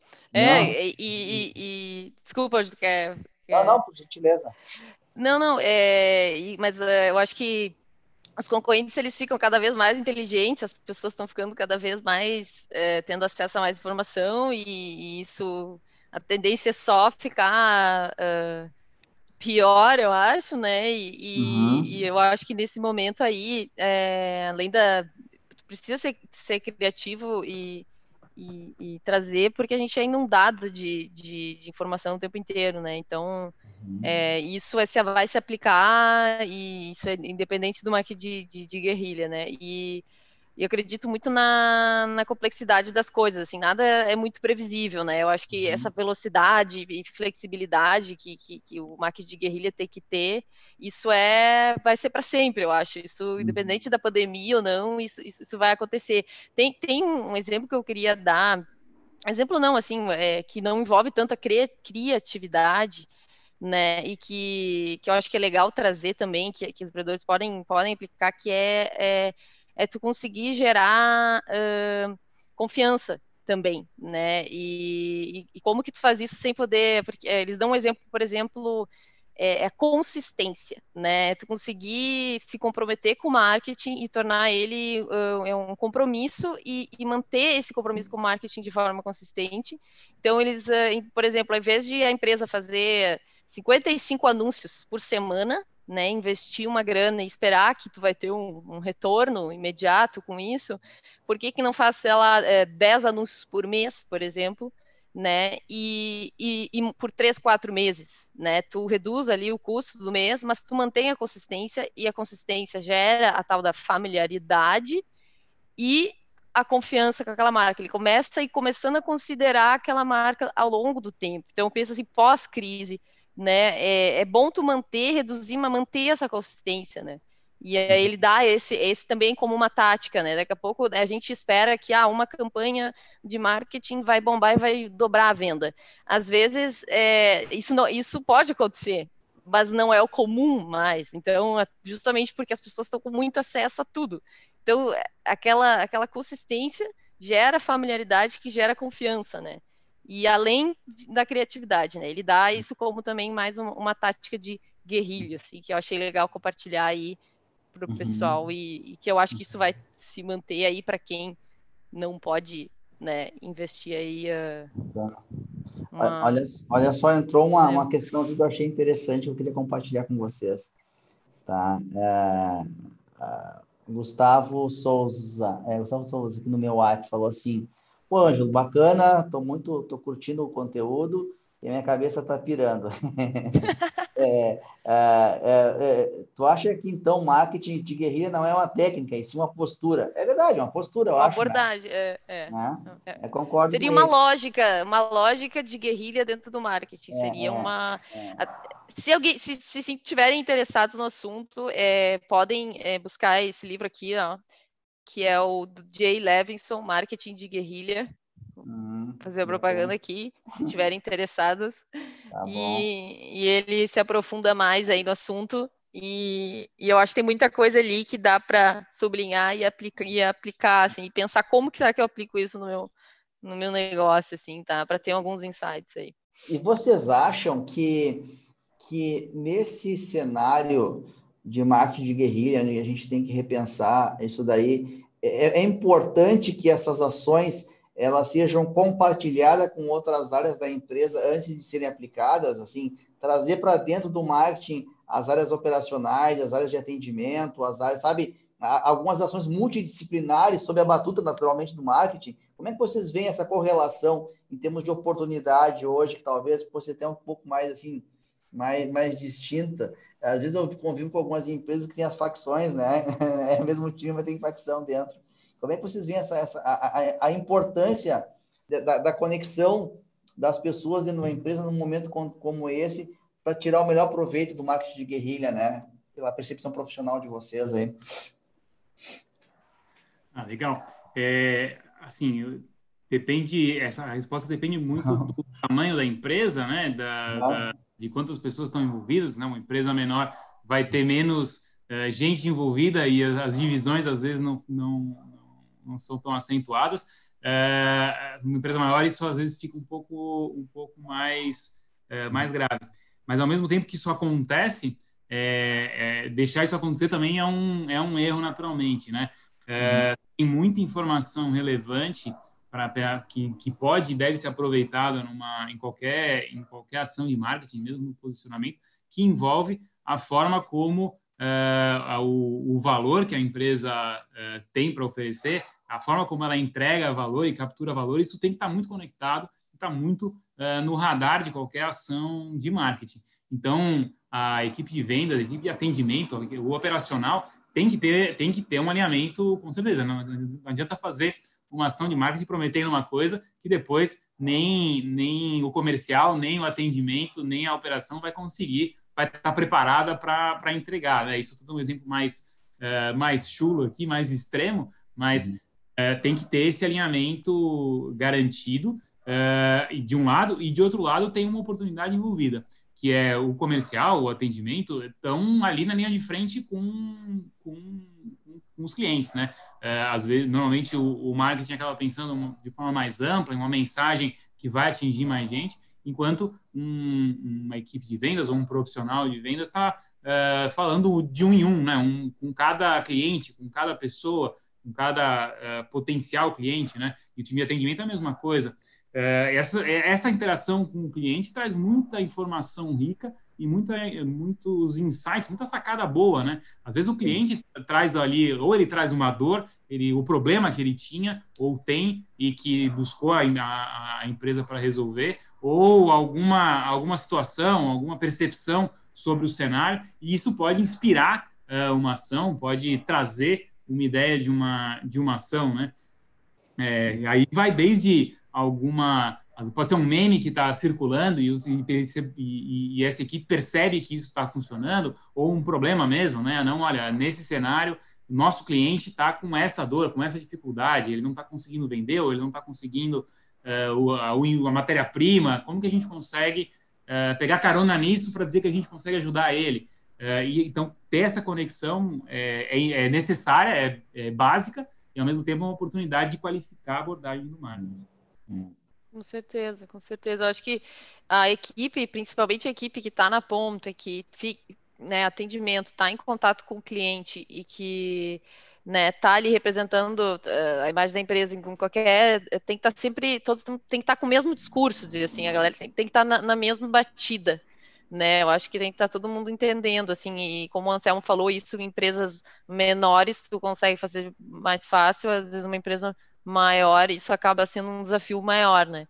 Desculpa, quer... Não, por gentileza. Não, mas eu acho que os concorrentes eles ficam cada vez mais inteligentes, as pessoas estão ficando cada vez mais tendo acesso a mais informação e isso, a tendência é só ficar pior, eu acho, né? E eu acho que nesse momento aí, além tu precisa ser criativo e trazer, porque a gente é inundado de informação o tempo inteiro, né? Então, isso vai se aplicar, e isso é independente do marketing de guerrilha, né? E eu acredito muito na complexidade das coisas, assim, nada é muito previsível, né? Eu acho que essa velocidade e flexibilidade que o marketing de guerrilha tem que ter, isso vai ser para sempre, eu acho. Isso, independente da pandemia ou não, isso vai acontecer. Tem um exemplo que eu queria dar, exemplo não, assim, que não envolve tanta criatividade, né, e que eu acho que é legal trazer também, que os empreendedores podem aplicar, que é tu conseguir gerar confiança também, né, e como que tu faz isso sem poder, porque eles dão um exemplo, por exemplo, a consistência, né, tu conseguir se comprometer com o marketing e tornar ele um compromisso e manter esse compromisso com o marketing de forma consistente. Então, eles, por exemplo, ao invés de a empresa fazer 55 anúncios por semana, né, investir uma grana e esperar que tu vai ter um retorno imediato com isso, por que não faz, sei lá, 10 anúncios por mês, por exemplo, né, e por 3, 4 meses, né, tu reduz ali o custo do mês, mas tu mantém a consistência, e a consistência gera a tal da familiaridade e a confiança com aquela marca. Ele começando a considerar aquela marca ao longo do tempo. Então, eu penso assim, pós-crise, né, é bom tu reduzir, mas manter essa consistência, né? E aí ele dá esse também como uma tática, né? Daqui a pouco a gente espera que uma campanha de marketing vai bombar e vai dobrar a venda. Às vezes, isso pode acontecer, mas não é o comum mais. Então, justamente porque as pessoas estão com muito acesso a tudo. Então, aquela consistência gera familiaridade, que gera confiança, né? E além da criatividade, né? Ele dá isso como também mais uma tática de guerrilha, assim, que eu achei legal compartilhar aí para o pessoal, e que eu acho que isso vai se manter aí para quem não pode, né, investir aí. Olha só, entrou uma questão que eu achei interessante, que eu queria compartilhar com vocês. Tá? Gustavo Souza aqui no meu WhatsApp falou assim: pô, Ângelo, bacana, tô curtindo o conteúdo, E a minha cabeça está pirando. Tu acha que, então, marketing de guerrilha não é uma técnica, e sim uma postura? É verdade, uma postura, eu Uma acho, né? abordagem, Né? é. Eu concordo com Seria ele. uma lógica de guerrilha dentro do marketing. Seria É, uma. é. Se alguém, se tiverem interessados no assunto, podem buscar esse livro aqui, ó, que é o do Jay Levinson, Marketing de Guerrilha. Vou fazer a propaganda Bom, aqui, se estiverem interessados. tá bom. E ele se aprofunda mais aí no assunto. E eu acho que tem muita coisa ali que dá para sublinhar e aplicar, assim, e pensar como que será que eu aplico isso no meu negócio, assim, tá? Para ter alguns insights aí. E vocês acham que nesse cenário de marketing de guerrilha, né, a gente tem que repensar isso daí, é importante que essas ações elas sejam compartilhadas com outras áreas da empresa antes de serem aplicadas, assim, trazer para dentro do marketing as áreas operacionais, as áreas de atendimento, as áreas, sabe, algumas ações multidisciplinares sob a batuta, naturalmente, do marketing. Como é que vocês veem essa correlação em termos de oportunidade hoje, que talvez você tenha um pouco mais, assim, mais distinta? Às vezes eu convivo com algumas empresas que têm as facções, né? É o mesmo time, mas tem facção dentro. Como é que vocês veem a importância da conexão das pessoas dentro de uma empresa num momento como esse para tirar o melhor proveito do marketing de guerrilha, né? Pela percepção profissional de vocês aí. Legal. Assim, essa resposta depende muito do tamanho da empresa, né? De quantas pessoas estão envolvidas, né? Uma empresa menor vai ter menos gente envolvida e as divisões às vezes não são tão acentuadas. Uma empresa maior isso às vezes fica um pouco mais grave. Mas ao mesmo tempo que isso acontece, deixar isso acontecer também é um erro naturalmente, né? Tem muita informação relevante que pode e deve ser aproveitada em qualquer ação de marketing, mesmo no posicionamento, que envolve a forma como o valor que a empresa tem para oferecer, a forma como ela entrega valor e captura valor, isso tem que estar muito conectado, está muito no radar de qualquer ação de marketing. Então, a equipe de vendas, a equipe de atendimento, o operacional, tem que ter um alinhamento, com certeza. Não adianta fazer uma ação de marketing prometendo uma coisa que depois nem o comercial, nem o atendimento, nem a operação vai estar preparada para entregar. Né? Isso é um exemplo mais chulo aqui, mais extremo, mas tem que ter esse alinhamento garantido de um lado, e de outro lado tem uma oportunidade envolvida, que é o comercial, o atendimento, estão ali na linha de frente com os clientes, né? Às vezes, normalmente o marketing acaba pensando de forma mais ampla, em uma mensagem que vai atingir mais gente, enquanto uma equipe de vendas ou um profissional de vendas está falando de um em um, né? Com cada cliente, com cada pessoa, com cada potencial cliente, né? E o time de atendimento é a mesma coisa. Essa interação com o cliente traz muita informação rica e muitos insights, muita sacada boa, né? Às vezes o cliente traz ali, ou ele traz uma dor, o problema que ele tinha ou tem e que buscou a empresa para resolver, ou alguma situação, alguma percepção sobre o cenário, e isso pode inspirar uma ação, pode trazer uma ideia de uma ação, né? Aí vai desde pode ser um meme que está circulando e essa equipe percebe que isso está funcionando, ou um problema mesmo, né? Não, olha, nesse cenário, nosso cliente está com essa dor, com essa dificuldade, ele não está conseguindo vender, ou ele não está conseguindo a matéria-prima, como que a gente consegue pegar carona nisso para dizer que a gente consegue ajudar ele? Então, ter essa conexão é necessária, é básica, e, ao mesmo tempo, é uma oportunidade de qualificar a abordagem do marketing. Com certeza, com certeza. Eu acho que a equipe, principalmente a equipe que está na ponta, que atendimento, está em contato com o cliente e que está ali representando a imagem da empresa em qualquer. Tem que estar sempre. Todos tem que estar com o mesmo discurso, dizer assim, a galera tem que estar na mesma batida. Né, eu acho que tem que estar todo mundo entendendo, assim, e como o Anselmo falou, isso em empresas menores tu consegue fazer mais fácil, às vezes uma empresa maior, isso acaba sendo um desafio maior, né?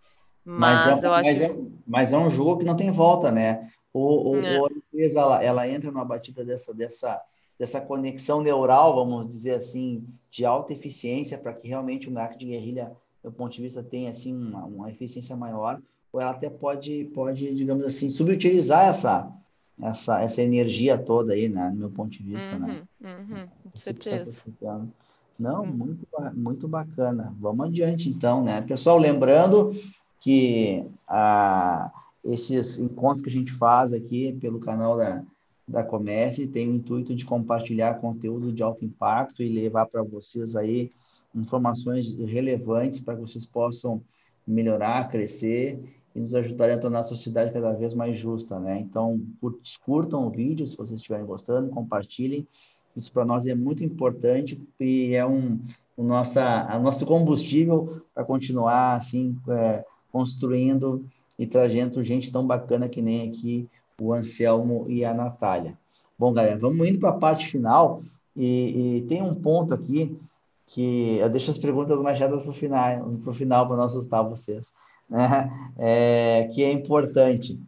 Mas é, Mas eu acho... mas é um jogo que não tem volta, né? É. A empresa ela entra numa batida dessa conexão neural, vamos dizer assim, de alta eficiência, para que realmente o marketing de guerrilha, do ponto de vista, tenha assim, uma eficiência maior, ou ela até pode, digamos assim, subutilizar essa energia toda aí, né? No meu ponto de vista, né? Com Você que está certeza. perguntando. Não, Hum. muito bacana. Vamos adiante, então, né? Pessoal, lembrando que esses encontros que a gente faz aqui pelo canal da Comércio tem o intuito de compartilhar conteúdo de alto impacto e levar para vocês aí informações relevantes para que vocês possam melhorar, crescer e nos ajudarem a tornar a sociedade cada vez mais justa, né? Então, curtam o vídeo se vocês estiverem gostando, compartilhem. Isso para nós é muito importante e é a nosso combustível para continuar assim construindo e trazendo gente tão bacana que nem aqui o Anselmo e a Natália. Bom, galera, vamos indo para a parte final e tem um ponto aqui que eu deixo as perguntas mais chatas para o final para não assustar vocês, né? Que é importante.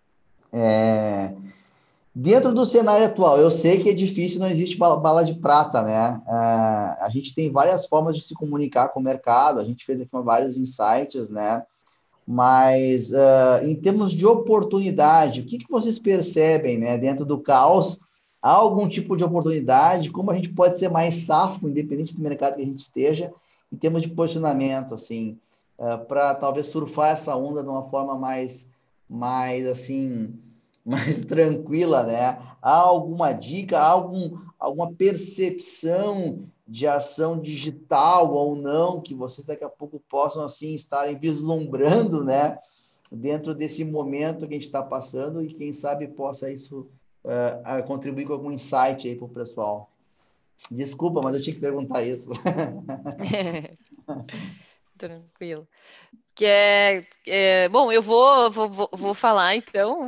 Dentro do cenário atual, eu sei que é difícil, não existe bala de prata, né? A gente tem várias formas de se comunicar com o mercado, a gente fez aqui vários insights, né? Mas em termos de oportunidade, o que vocês percebem, né? Dentro do caos, há algum tipo de oportunidade? Como a gente pode ser mais safo, independente do mercado que a gente esteja, em termos de posicionamento, assim, para talvez surfar essa onda de uma forma mais assim, mais tranquila, né? Há alguma dica, alguma percepção de ação digital ou não que vocês daqui a pouco possam assim estarem vislumbrando, né? Dentro desse momento que a gente está passando e quem sabe possa isso contribuir com algum insight aí para o pessoal. Desculpa, mas eu tinha que perguntar isso. Tranquilo. Bom, eu vou falar então.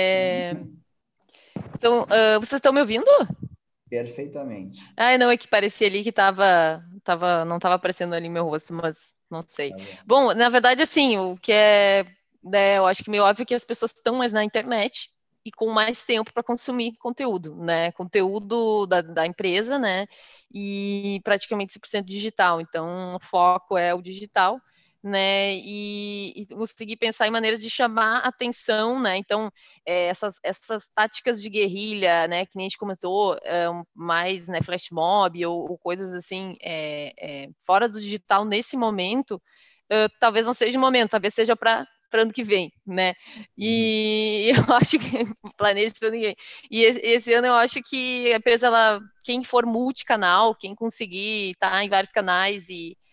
Então, vocês estão me ouvindo? Perfeitamente. Não, é que parecia ali que não estava aparecendo ali meu rosto, mas não sei. Tá bom. Bom, na verdade, assim, o que né, eu acho que meio óbvio que as pessoas estão mais na internet e com mais tempo para consumir conteúdo, né? Conteúdo da empresa, né? E praticamente 100% digital. Então, o foco é o digital, né? E conseguir pensar em maneiras de chamar atenção, né? Então, essas táticas de guerrilha, né, que nem a gente comentou, mais, né, flash mob ou coisas assim, fora do digital nesse momento, talvez não seja o momento, talvez seja para ano que vem, né? E eu acho que planeje para ninguém. E esse ano eu acho que a empresa, quem for multicanal, quem conseguir estar em vários canais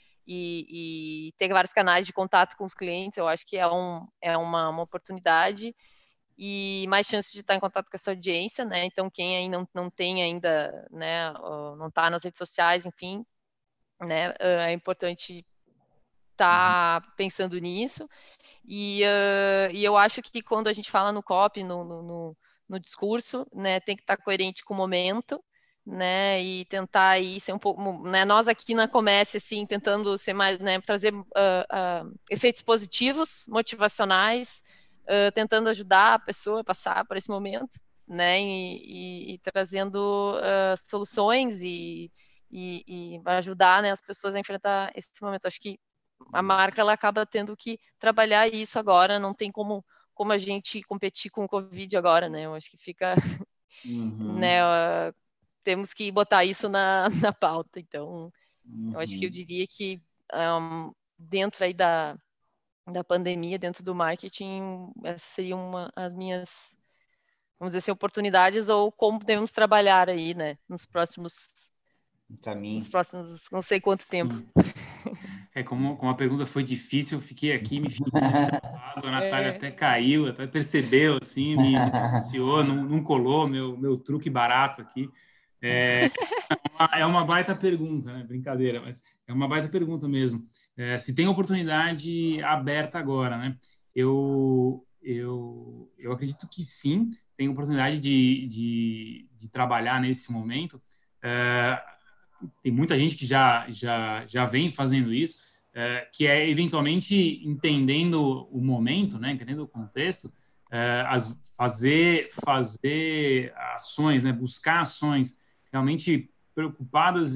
e ter vários canais de contato com os clientes, eu acho que é uma oportunidade e mais chances de estar em contato com a sua audiência, né? Então, quem aí não tem ainda, né, não está nas redes sociais, enfim, né, é importante estar pensando nisso. E eu acho que quando a gente fala no copy, no discurso, né, tem que estar coerente com o momento, né, e tentar aí ser um pouco, né, nós aqui na Comércio, assim, tentando ser mais, né, trazer efeitos positivos, motivacionais, tentando ajudar a pessoa a passar por esse momento, né, e trazendo soluções e ajudar, né, as pessoas a enfrentar esse momento. Acho que a marca ela acaba tendo que trabalhar isso agora, não tem como a gente competir com o Covid agora, né? Eu acho que fica, né? Temos que botar isso na pauta. Então, eu acho que eu diria que dentro aí da pandemia, dentro do marketing, essas seriam as minhas, vamos dizer assim, oportunidades ou como devemos trabalhar aí, né? Nos próximos, Caminho. não sei quanto tempo. Sim. Como a pergunta foi difícil, eu fiquei aqui, me fingindo travado, a Natália até caiu, até percebeu, assim, me denunciou, não colou meu truque barato aqui. É uma baita pergunta, né? Brincadeira, mas é uma baita pergunta mesmo. Se tem oportunidade aberta agora, né? Eu acredito que sim, tem oportunidade de trabalhar nesse momento. Tem muita gente que já vem fazendo isso. que é eventualmente entendendo o momento, né, entendendo o contexto, fazer ações, né, buscar ações realmente preocupadas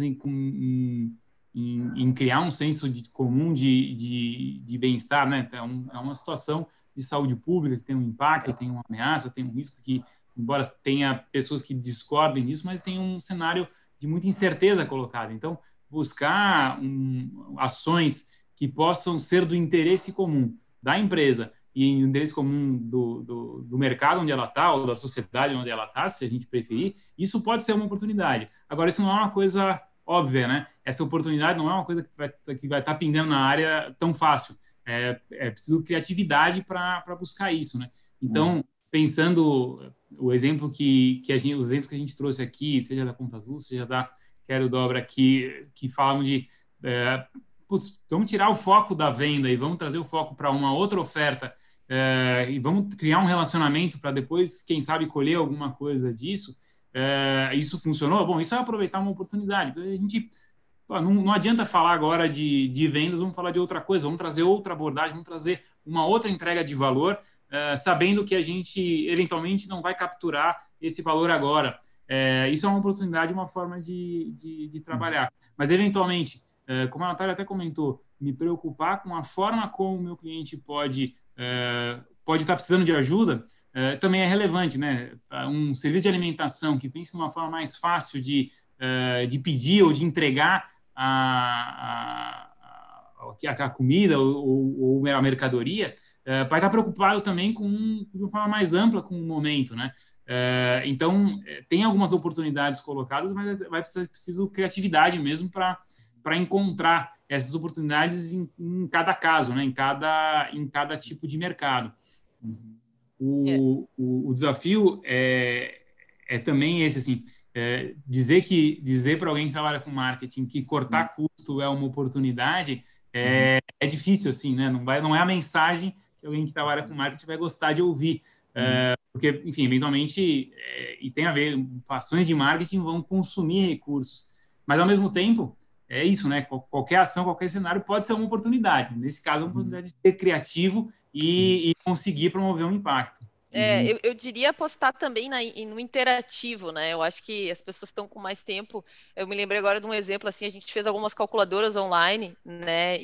em criar um senso comum de bem-estar, né? É uma situação de saúde pública que tem um impacto, tem uma ameaça, tem um risco que, embora tenha pessoas que discordem disso, mas tem um cenário de muita incerteza colocado. Então, buscar ações que possam ser do interesse comum da empresa e do interesse comum do mercado onde ela está, ou da sociedade onde ela está, se a gente preferir, isso pode ser uma oportunidade. Agora, isso não é uma coisa óbvia, né? Essa oportunidade não é uma coisa que vai estar pingando na área tão fácil. É preciso criatividade para buscar isso, né? Então, pensando o exemplo os exemplos que a gente trouxe aqui, seja da Conta Azul, seja da Quero Dobra, que falam de vamos tirar o foco da venda e vamos trazer o foco para uma outra oferta e vamos criar um relacionamento para depois, quem sabe, colher alguma coisa disso. Isso funcionou? Bom, isso é aproveitar uma oportunidade. A gente não adianta falar agora de vendas, vamos falar de outra coisa, vamos trazer outra abordagem, vamos trazer uma outra entrega de valor, sabendo que a gente eventualmente não vai capturar esse valor agora. Isso é uma oportunidade, uma forma de trabalhar. Mas, eventualmente, como a Natália até comentou, me preocupar com a forma como o meu cliente pode estar precisando de ajuda, também é relevante, né? Um serviço de alimentação que pense numa forma mais fácil de pedir ou de entregar a comida ou a mercadoria, vai estar preocupado também de uma forma mais ampla com o momento, né? Então, tem algumas oportunidades colocadas, mas vai ser preciso criatividade mesmo para encontrar essas oportunidades em cada caso, né? Em cada tipo de mercado. O desafio é também esse, assim, dizer para alguém que trabalha com marketing que cortar custo é uma oportunidade é difícil, assim, né? Não é a mensagem que alguém que trabalha com marketing vai gostar de ouvir. Porque, enfim, eventualmente, isso tem a ver, ações de marketing vão consumir recursos, mas, ao mesmo tempo, é isso, né? Qualquer ação, qualquer cenário pode ser uma oportunidade. Nesse caso, é uma oportunidade de ser criativo e conseguir promover um impacto. Eu diria apostar também no interativo, né? Eu acho que as pessoas estão com mais tempo. Eu me lembrei agora de um exemplo, assim, a gente fez algumas calculadoras online, né?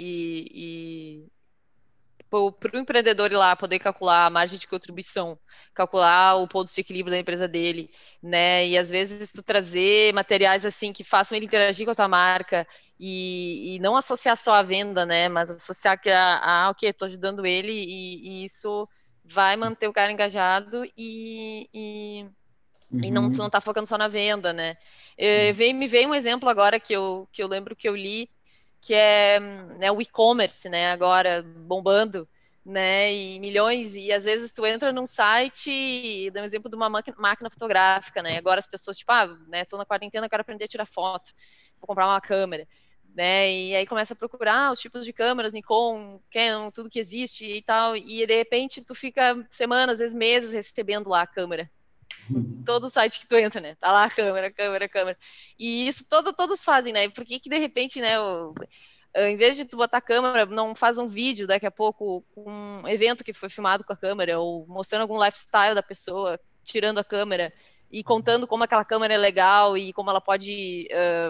Para o empreendedor ir lá poder calcular a margem de contribuição, calcular o ponto de equilíbrio da empresa dele, né? E às vezes tu trazer materiais assim que façam ele interagir com a tua marca e não associar só a venda, né? Mas associar que ok, estou ajudando ele e isso vai manter o cara engajado e não tá focando só na venda, né? Me veio um exemplo agora que eu lembro que eu li, que é, né, o e-commerce, né, agora bombando, né, e milhões, e às vezes tu entra num site e dá um exemplo de uma máquina fotográfica, né, agora as pessoas, tipo, né, tô na quarentena, quero aprender a tirar foto, vou comprar uma câmera, né, e aí começa a procurar os tipos de câmeras, Nikon, Canon, tudo que existe e tal, e de repente tu fica semanas, às vezes meses recebendo lá a câmera, todo site que tu entra, né? Tá lá a câmera. E isso todos fazem, né? Por que de repente, né? Em vez de tu botar a câmera, não faz um vídeo daqui a pouco, um evento que foi filmado com a câmera, ou mostrando algum lifestyle da pessoa, tirando a câmera e contando como aquela câmera é legal e como ela pode,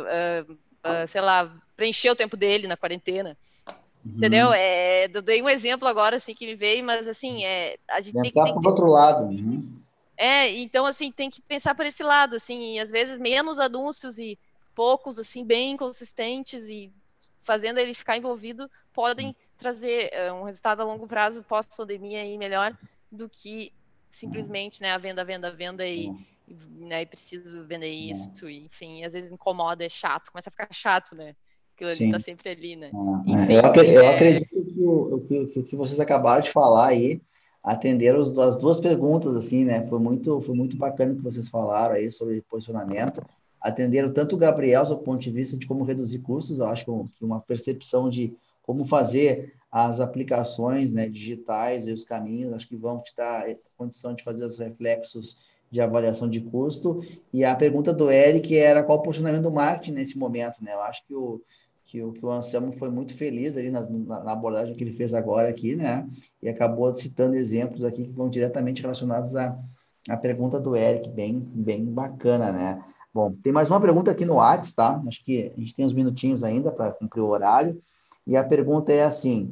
sei lá, preencher o tempo dele na quarentena. Entendeu? Eu dei um exemplo agora, assim, que me veio, mas, assim, a gente tem que... Para o outro lado. Então, assim, tem que pensar por esse lado, assim, e às vezes menos anúncios e poucos, assim, bem consistentes e fazendo ele ficar envolvido, podem trazer um resultado a longo prazo, pós-pandemia, aí, melhor do que simplesmente, né, a venda e né, preciso vender isso, e, enfim, às vezes incomoda, é chato, começa a ficar chato, né? Aquilo ali tá sempre ali, né? Enfim, eu acredito que o que vocês acabaram de falar aí atenderam as duas perguntas, assim, né? Foi muito bacana o que vocês falaram aí sobre posicionamento. Atenderam tanto o Gabriel, do ponto de vista de como reduzir custos, eu acho que uma percepção de como fazer as aplicações, né, digitais e os caminhos, acho que vão te dar condição de fazer os reflexos de avaliação de custo. E a pergunta do Eric era qual o posicionamento do marketing nesse momento, né? Eu acho que que o Anselmo foi muito feliz ali na abordagem que ele fez agora aqui, né? E acabou citando exemplos aqui que vão diretamente relacionados à pergunta do Eric, bem bacana, né? Bom, tem mais uma pergunta aqui no WhatsApp, tá? Acho que a gente tem uns minutinhos ainda para cumprir o horário. E a pergunta é assim...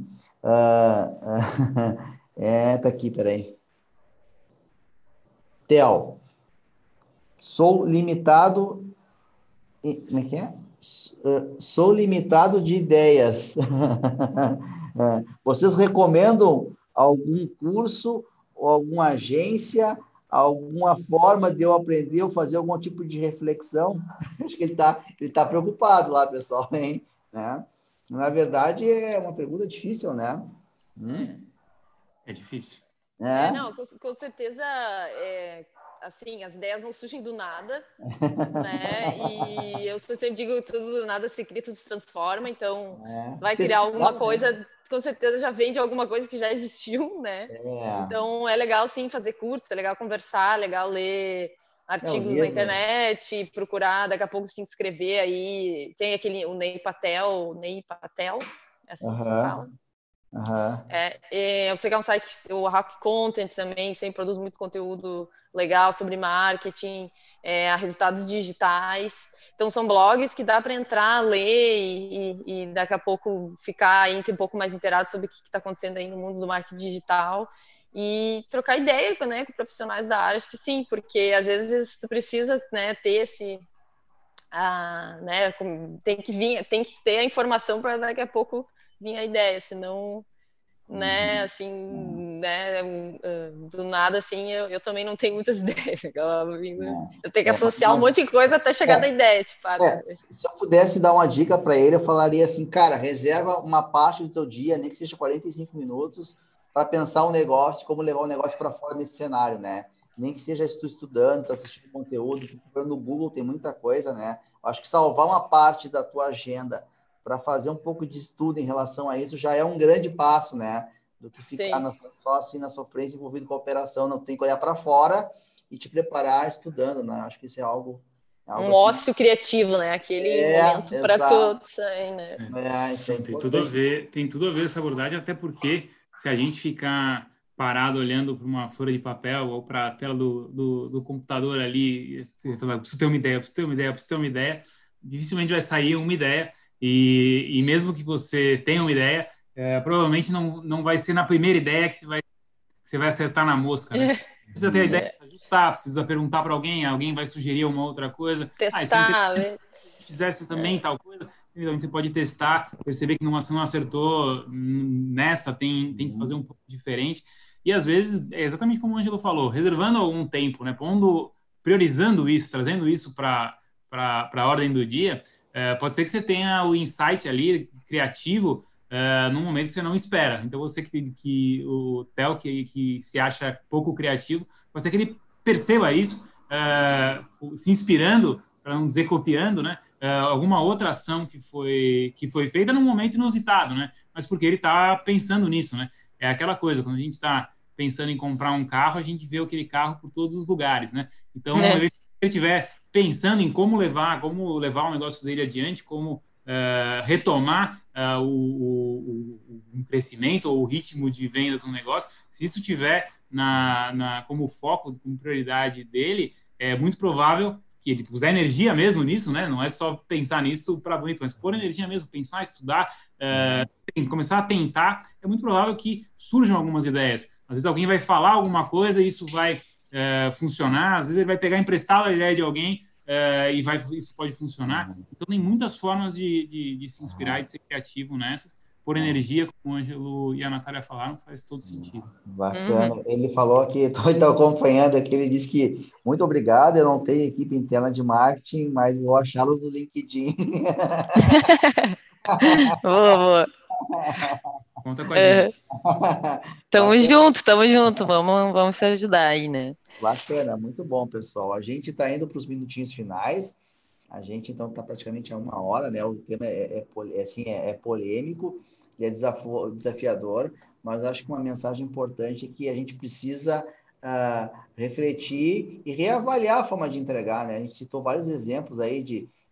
tá aqui, peraí. Theo, sou limitado... Como é que é? Sou limitado de ideias. Vocês recomendam algum curso ou alguma agência, alguma forma de eu aprender ou fazer algum tipo de reflexão? Acho que ele tá preocupado lá, pessoal, hein? Né? Na verdade, é uma pergunta difícil, né? É difícil. Não, com certeza, assim, as ideias não surgem do nada, né? E eu sempre digo, tudo do nada se cria, tudo se transforma, então vai criar alguma coisa, né? Com certeza já vem de alguma coisa que já existiu, né? Então é legal, sim, fazer curso, é legal conversar, é legal ler artigos na internet, procurar, daqui a pouco se inscrever aí, tem o Ney Patel, é assim que se fala. Eu sei que é um site, o Hack Content também sempre produz muito conteúdo legal sobre marketing, resultados digitais. Então são blogs que dá para entrar, ler e daqui a pouco ficar um pouco mais inteirado sobre o que está acontecendo aí no mundo do marketing digital e trocar ideia, né, com profissionais da área. Acho que sim, porque às vezes tu precisa, né, ter né, tem que ter a informação para daqui a pouco vir a ideia, senão, né, assim, né, do nada, assim, eu também não tenho muitas ideias. Eu tenho que associar um monte de coisa até chegar da ideia, tipo. Se eu pudesse dar uma dica para ele, eu falaria assim, cara, reserva uma parte do teu dia, nem que seja 45 minutos, para pensar um negócio, como levar o negócio para fora nesse cenário, né? Nem que seja estudando, tu assistindo conteúdo, tu procurando no Google, tem muita coisa, né? Eu acho que salvar uma parte da tua agenda para fazer um pouco de estudo em relação a isso já é um grande passo, né? Do que ficar só assim na sofrência envolvido com a operação. Não tem que olhar para fora e te preparar estudando, né? Acho que isso é algo um assim, ócio criativo, né? Aquele momento para todos aí, né? Isso é tem tudo a ver essa abordagem, até porque se a gente ficar parado olhando para uma folha de papel ou para a tela do computador ali, preciso ter uma ideia, dificilmente vai sair uma ideia, e mesmo que você tenha uma ideia, provavelmente não vai ser na primeira ideia que você vai acertar na mosca, né? Precisa ter a ideia, precisa ajustar, precisa perguntar para alguém vai sugerir uma outra coisa. Testar, se fizesse também tal coisa, então você pode testar, perceber que você não acertou nessa, tem que fazer um pouco diferente. E às vezes, é exatamente como o Ângelo falou, reservando algum tempo, né? Priorizando isso, trazendo isso para a ordem do dia, pode ser que você tenha o insight ali, criativo, num momento que você não espera. Então, você o Theo, que se acha pouco criativo, pode ser que ele perceba isso, se inspirando, para não dizer copiando, né? Alguma outra ação que foi feita num momento inusitado, né? Mas porque ele está pensando nisso, né? É aquela coisa, quando a gente está pensando em comprar um carro, a gente vê aquele carro por todos os lugares, né? Então, se ele estiver pensando em como levar o negócio dele adiante, como retomar o crescimento ou o ritmo de vendas no negócio, se isso tiver como foco, como prioridade dele, é muito provável que ele puser energia mesmo nisso, né? Não é só pensar nisso para bonito, mas pôr energia mesmo, pensar, estudar, começar a tentar, é muito provável que surjam algumas ideias. Às vezes alguém vai falar alguma coisa e isso vai funcionar, às vezes ele vai pegar emprestado a ideia de alguém isso pode funcionar. Então, tem muitas formas de se inspirar e de ser criativo nessas. Por energia, como o Ângelo e a Natália falaram, faz todo sentido. Bacana. Ele falou que, estou acompanhando aqui, ele disse que muito obrigado, eu não tenho equipe interna de marketing, mas vou achá-los no LinkedIn. Boa. Conta com a gente. Tamo junto. Vamos se ajudar aí, né? Bacana, muito bom, pessoal. A gente está indo para os minutinhos finais. A gente, então, está praticamente a 1 hora, né? O tema é polêmico e é desafiador, mas acho que uma mensagem importante é que a gente precisa refletir e reavaliar a forma de entregar, né? A gente citou vários exemplos aí de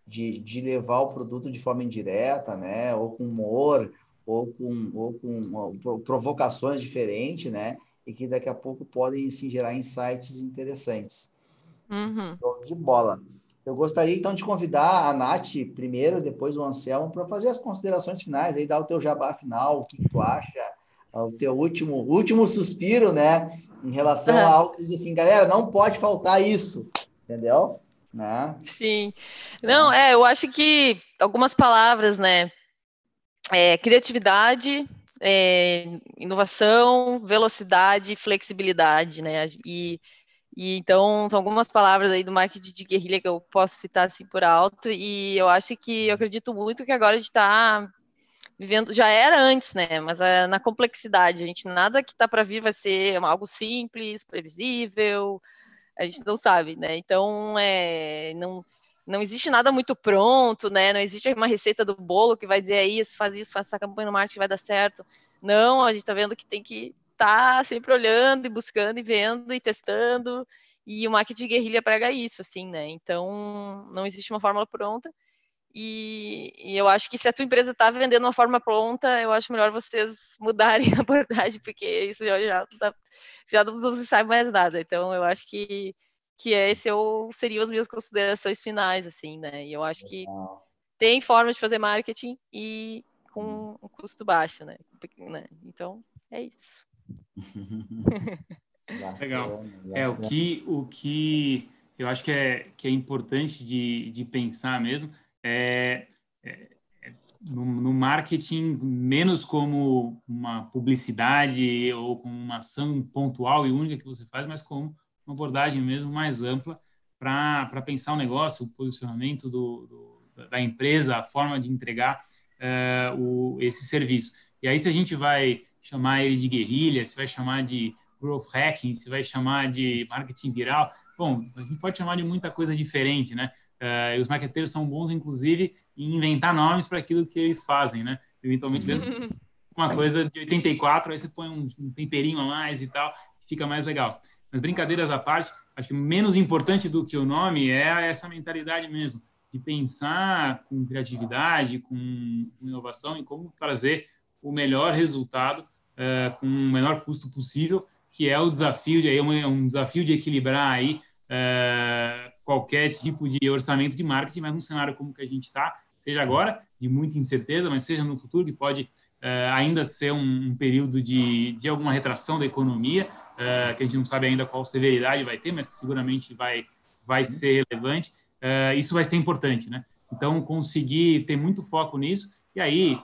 de levar o produto de forma indireta, né? Ou com humor, ou com provocações diferentes, né? E que daqui a pouco podem se gerar insights interessantes. Uhum. De bola. Eu gostaria, então, de convidar a Nath primeiro, depois o Anselmo, para fazer as considerações finais, aí dar o teu jabá final, o que tu acha, o teu último suspiro, né? Em relação a algo que diz assim, galera, não pode faltar isso, entendeu? Né? Sim. Não, Então, eu acho que algumas palavras, né? Criatividade, inovação, velocidade, flexibilidade, né? E então são algumas palavras aí do marketing de guerrilha que eu posso citar assim por alto, e eu acho que eu acredito muito que agora a gente está vivendo, já era antes, né? Mas na complexidade, a gente nada que está para vir vai ser algo simples, previsível, a gente não sabe, né? Então, não existe nada muito pronto, né? Não existe uma receita do bolo que vai dizer isso, faz essa campanha no marketing vai dar certo. Não, a gente está vendo que tem que estar sempre olhando e buscando e vendo e testando, e o marketing de guerrilha prega isso, assim, né? Então, não existe uma fórmula pronta. E eu acho que se a tua empresa está vendendo uma forma pronta, eu acho melhor vocês mudarem a abordagem, porque isso já não se sabe mais nada. Então, eu acho que seriam as minhas considerações finais, assim, né? E eu acho que tem formas de fazer marketing e com um custo baixo, né? Então, é isso. Legal. O que eu acho que é importante de pensar mesmo é, é no marketing menos como uma publicidade ou como uma ação pontual e única que você faz, mas como uma abordagem mesmo mais ampla para pensar o negócio, o posicionamento da empresa, a forma de entregar esse serviço. E aí, se a gente vai chamar ele de guerrilha, se vai chamar de growth hacking, se vai chamar de marketing viral, bom, a gente pode chamar de muita coisa diferente, né? E os marqueteiros são bons, inclusive, em inventar nomes para aquilo que eles fazem, né? Eventualmente, mesmo uma coisa de 84, aí você põe um temperinho a mais e tal, fica mais legal. Mas brincadeiras à parte, acho que menos importante do que o nome é essa mentalidade mesmo, de pensar com criatividade, com inovação, em como trazer o melhor resultado com o menor custo possível, que é o desafio um desafio de equilibrar aí qualquer tipo de orçamento de marketing, mas num cenário como que a gente está, seja agora, de muita incerteza, mas seja no futuro, que pode ainda ser um período de alguma retração da economia, que a gente não sabe ainda qual severidade vai ter, mas que seguramente vai ser relevante. Isso vai ser importante, né? Então, conseguir ter muito foco nisso, e aí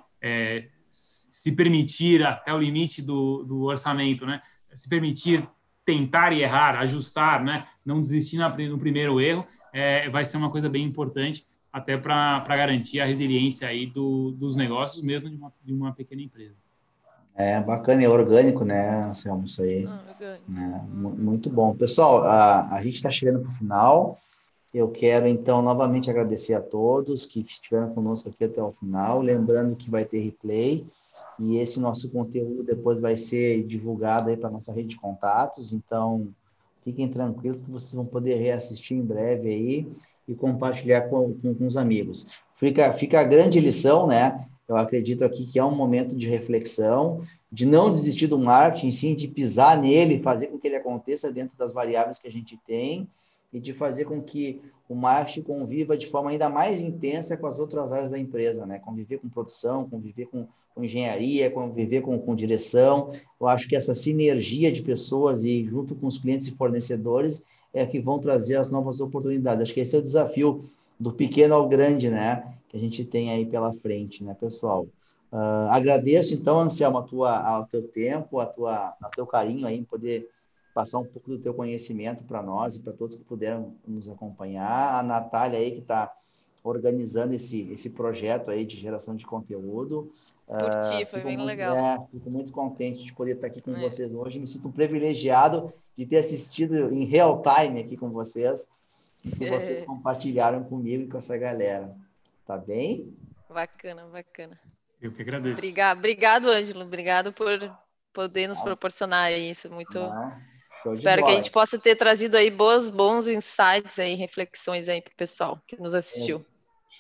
se permitir até o limite do orçamento, né? Se permitir tentar e errar, ajustar, né? Não desistir no primeiro erro, vai ser uma coisa bem importante até para garantir a resiliência aí dos negócios, mesmo de uma pequena empresa. Bacana, é orgânico, né, Anselmo, isso aí. Né? Muito bom. Pessoal, a gente está chegando para o final. Eu quero, então, novamente agradecer a todos que estiveram conosco aqui até o final. Lembrando que vai ter replay e esse nosso conteúdo depois vai ser divulgado aí para a nossa rede de contatos. Então, fiquem tranquilos que vocês vão poder reassistir em breve aí e compartilhar com os amigos. Fica a grande lição, né? Eu acredito aqui que é um momento de reflexão, de não desistir do marketing, sim, de pisar nele, fazer com que ele aconteça dentro das variáveis que a gente tem e de fazer com que o marketing conviva de forma ainda mais intensa com as outras áreas da empresa, né? Conviver com produção, conviver com engenharia, conviver com direção. Eu acho que essa sinergia de pessoas e junto com os clientes e fornecedores é que vão trazer as novas oportunidades. Acho que esse é o desafio do pequeno ao grande, né? Que a gente tem aí pela frente, né, pessoal? Agradeço, então, Anselmo, ao teu tempo, ao teu carinho aí em poder passar um pouco do teu conhecimento para nós e para todos que puderam nos acompanhar. A Natália aí que está organizando esse projeto aí de geração de conteúdo. Curti, foi bem legal. Fico muito contente de poder estar aqui com vocês hoje. Me sinto privilegiado de ter assistido em real time aqui com vocês, que vocês compartilharam comigo e com essa galera. Tá bem? Bacana, bacana. Eu que agradeço. Obrigado, Ângelo. Obrigado por poder nos proporcionar isso. Muito. Espero que a gente possa ter trazido aí bons insights aí, reflexões aí para o pessoal que nos assistiu.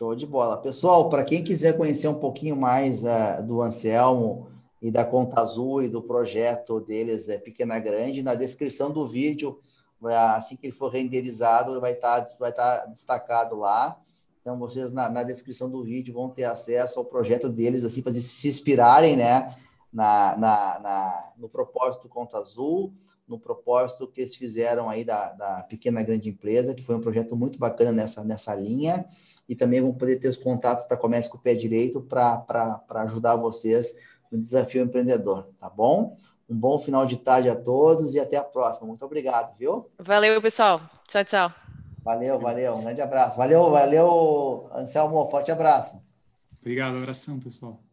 Show de bola. Pessoal, para quem quiser conhecer um pouquinho mais do Anselmo e da Conta Azul e do projeto deles, Pequena Grande, na descrição do vídeo, assim que ele for renderizado, vai estar destacado lá. Então, vocês na descrição do vídeo vão ter acesso ao projeto deles, assim, para se inspirarem, né, no propósito do Conta Azul, no propósito que eles fizeram aí da Pequena Grande Empresa, que foi um projeto muito bacana nessa linha, e também vão poder ter os contatos da Comércio com o Pé Direito para ajudar vocês no desafio empreendedor, tá bom? Um bom final de tarde a todos e até a próxima. Muito obrigado, viu? Valeu, pessoal. Tchau, tchau. Valeu. Um grande abraço. Valeu, Anselmo. Forte abraço. Obrigado, abração, pessoal.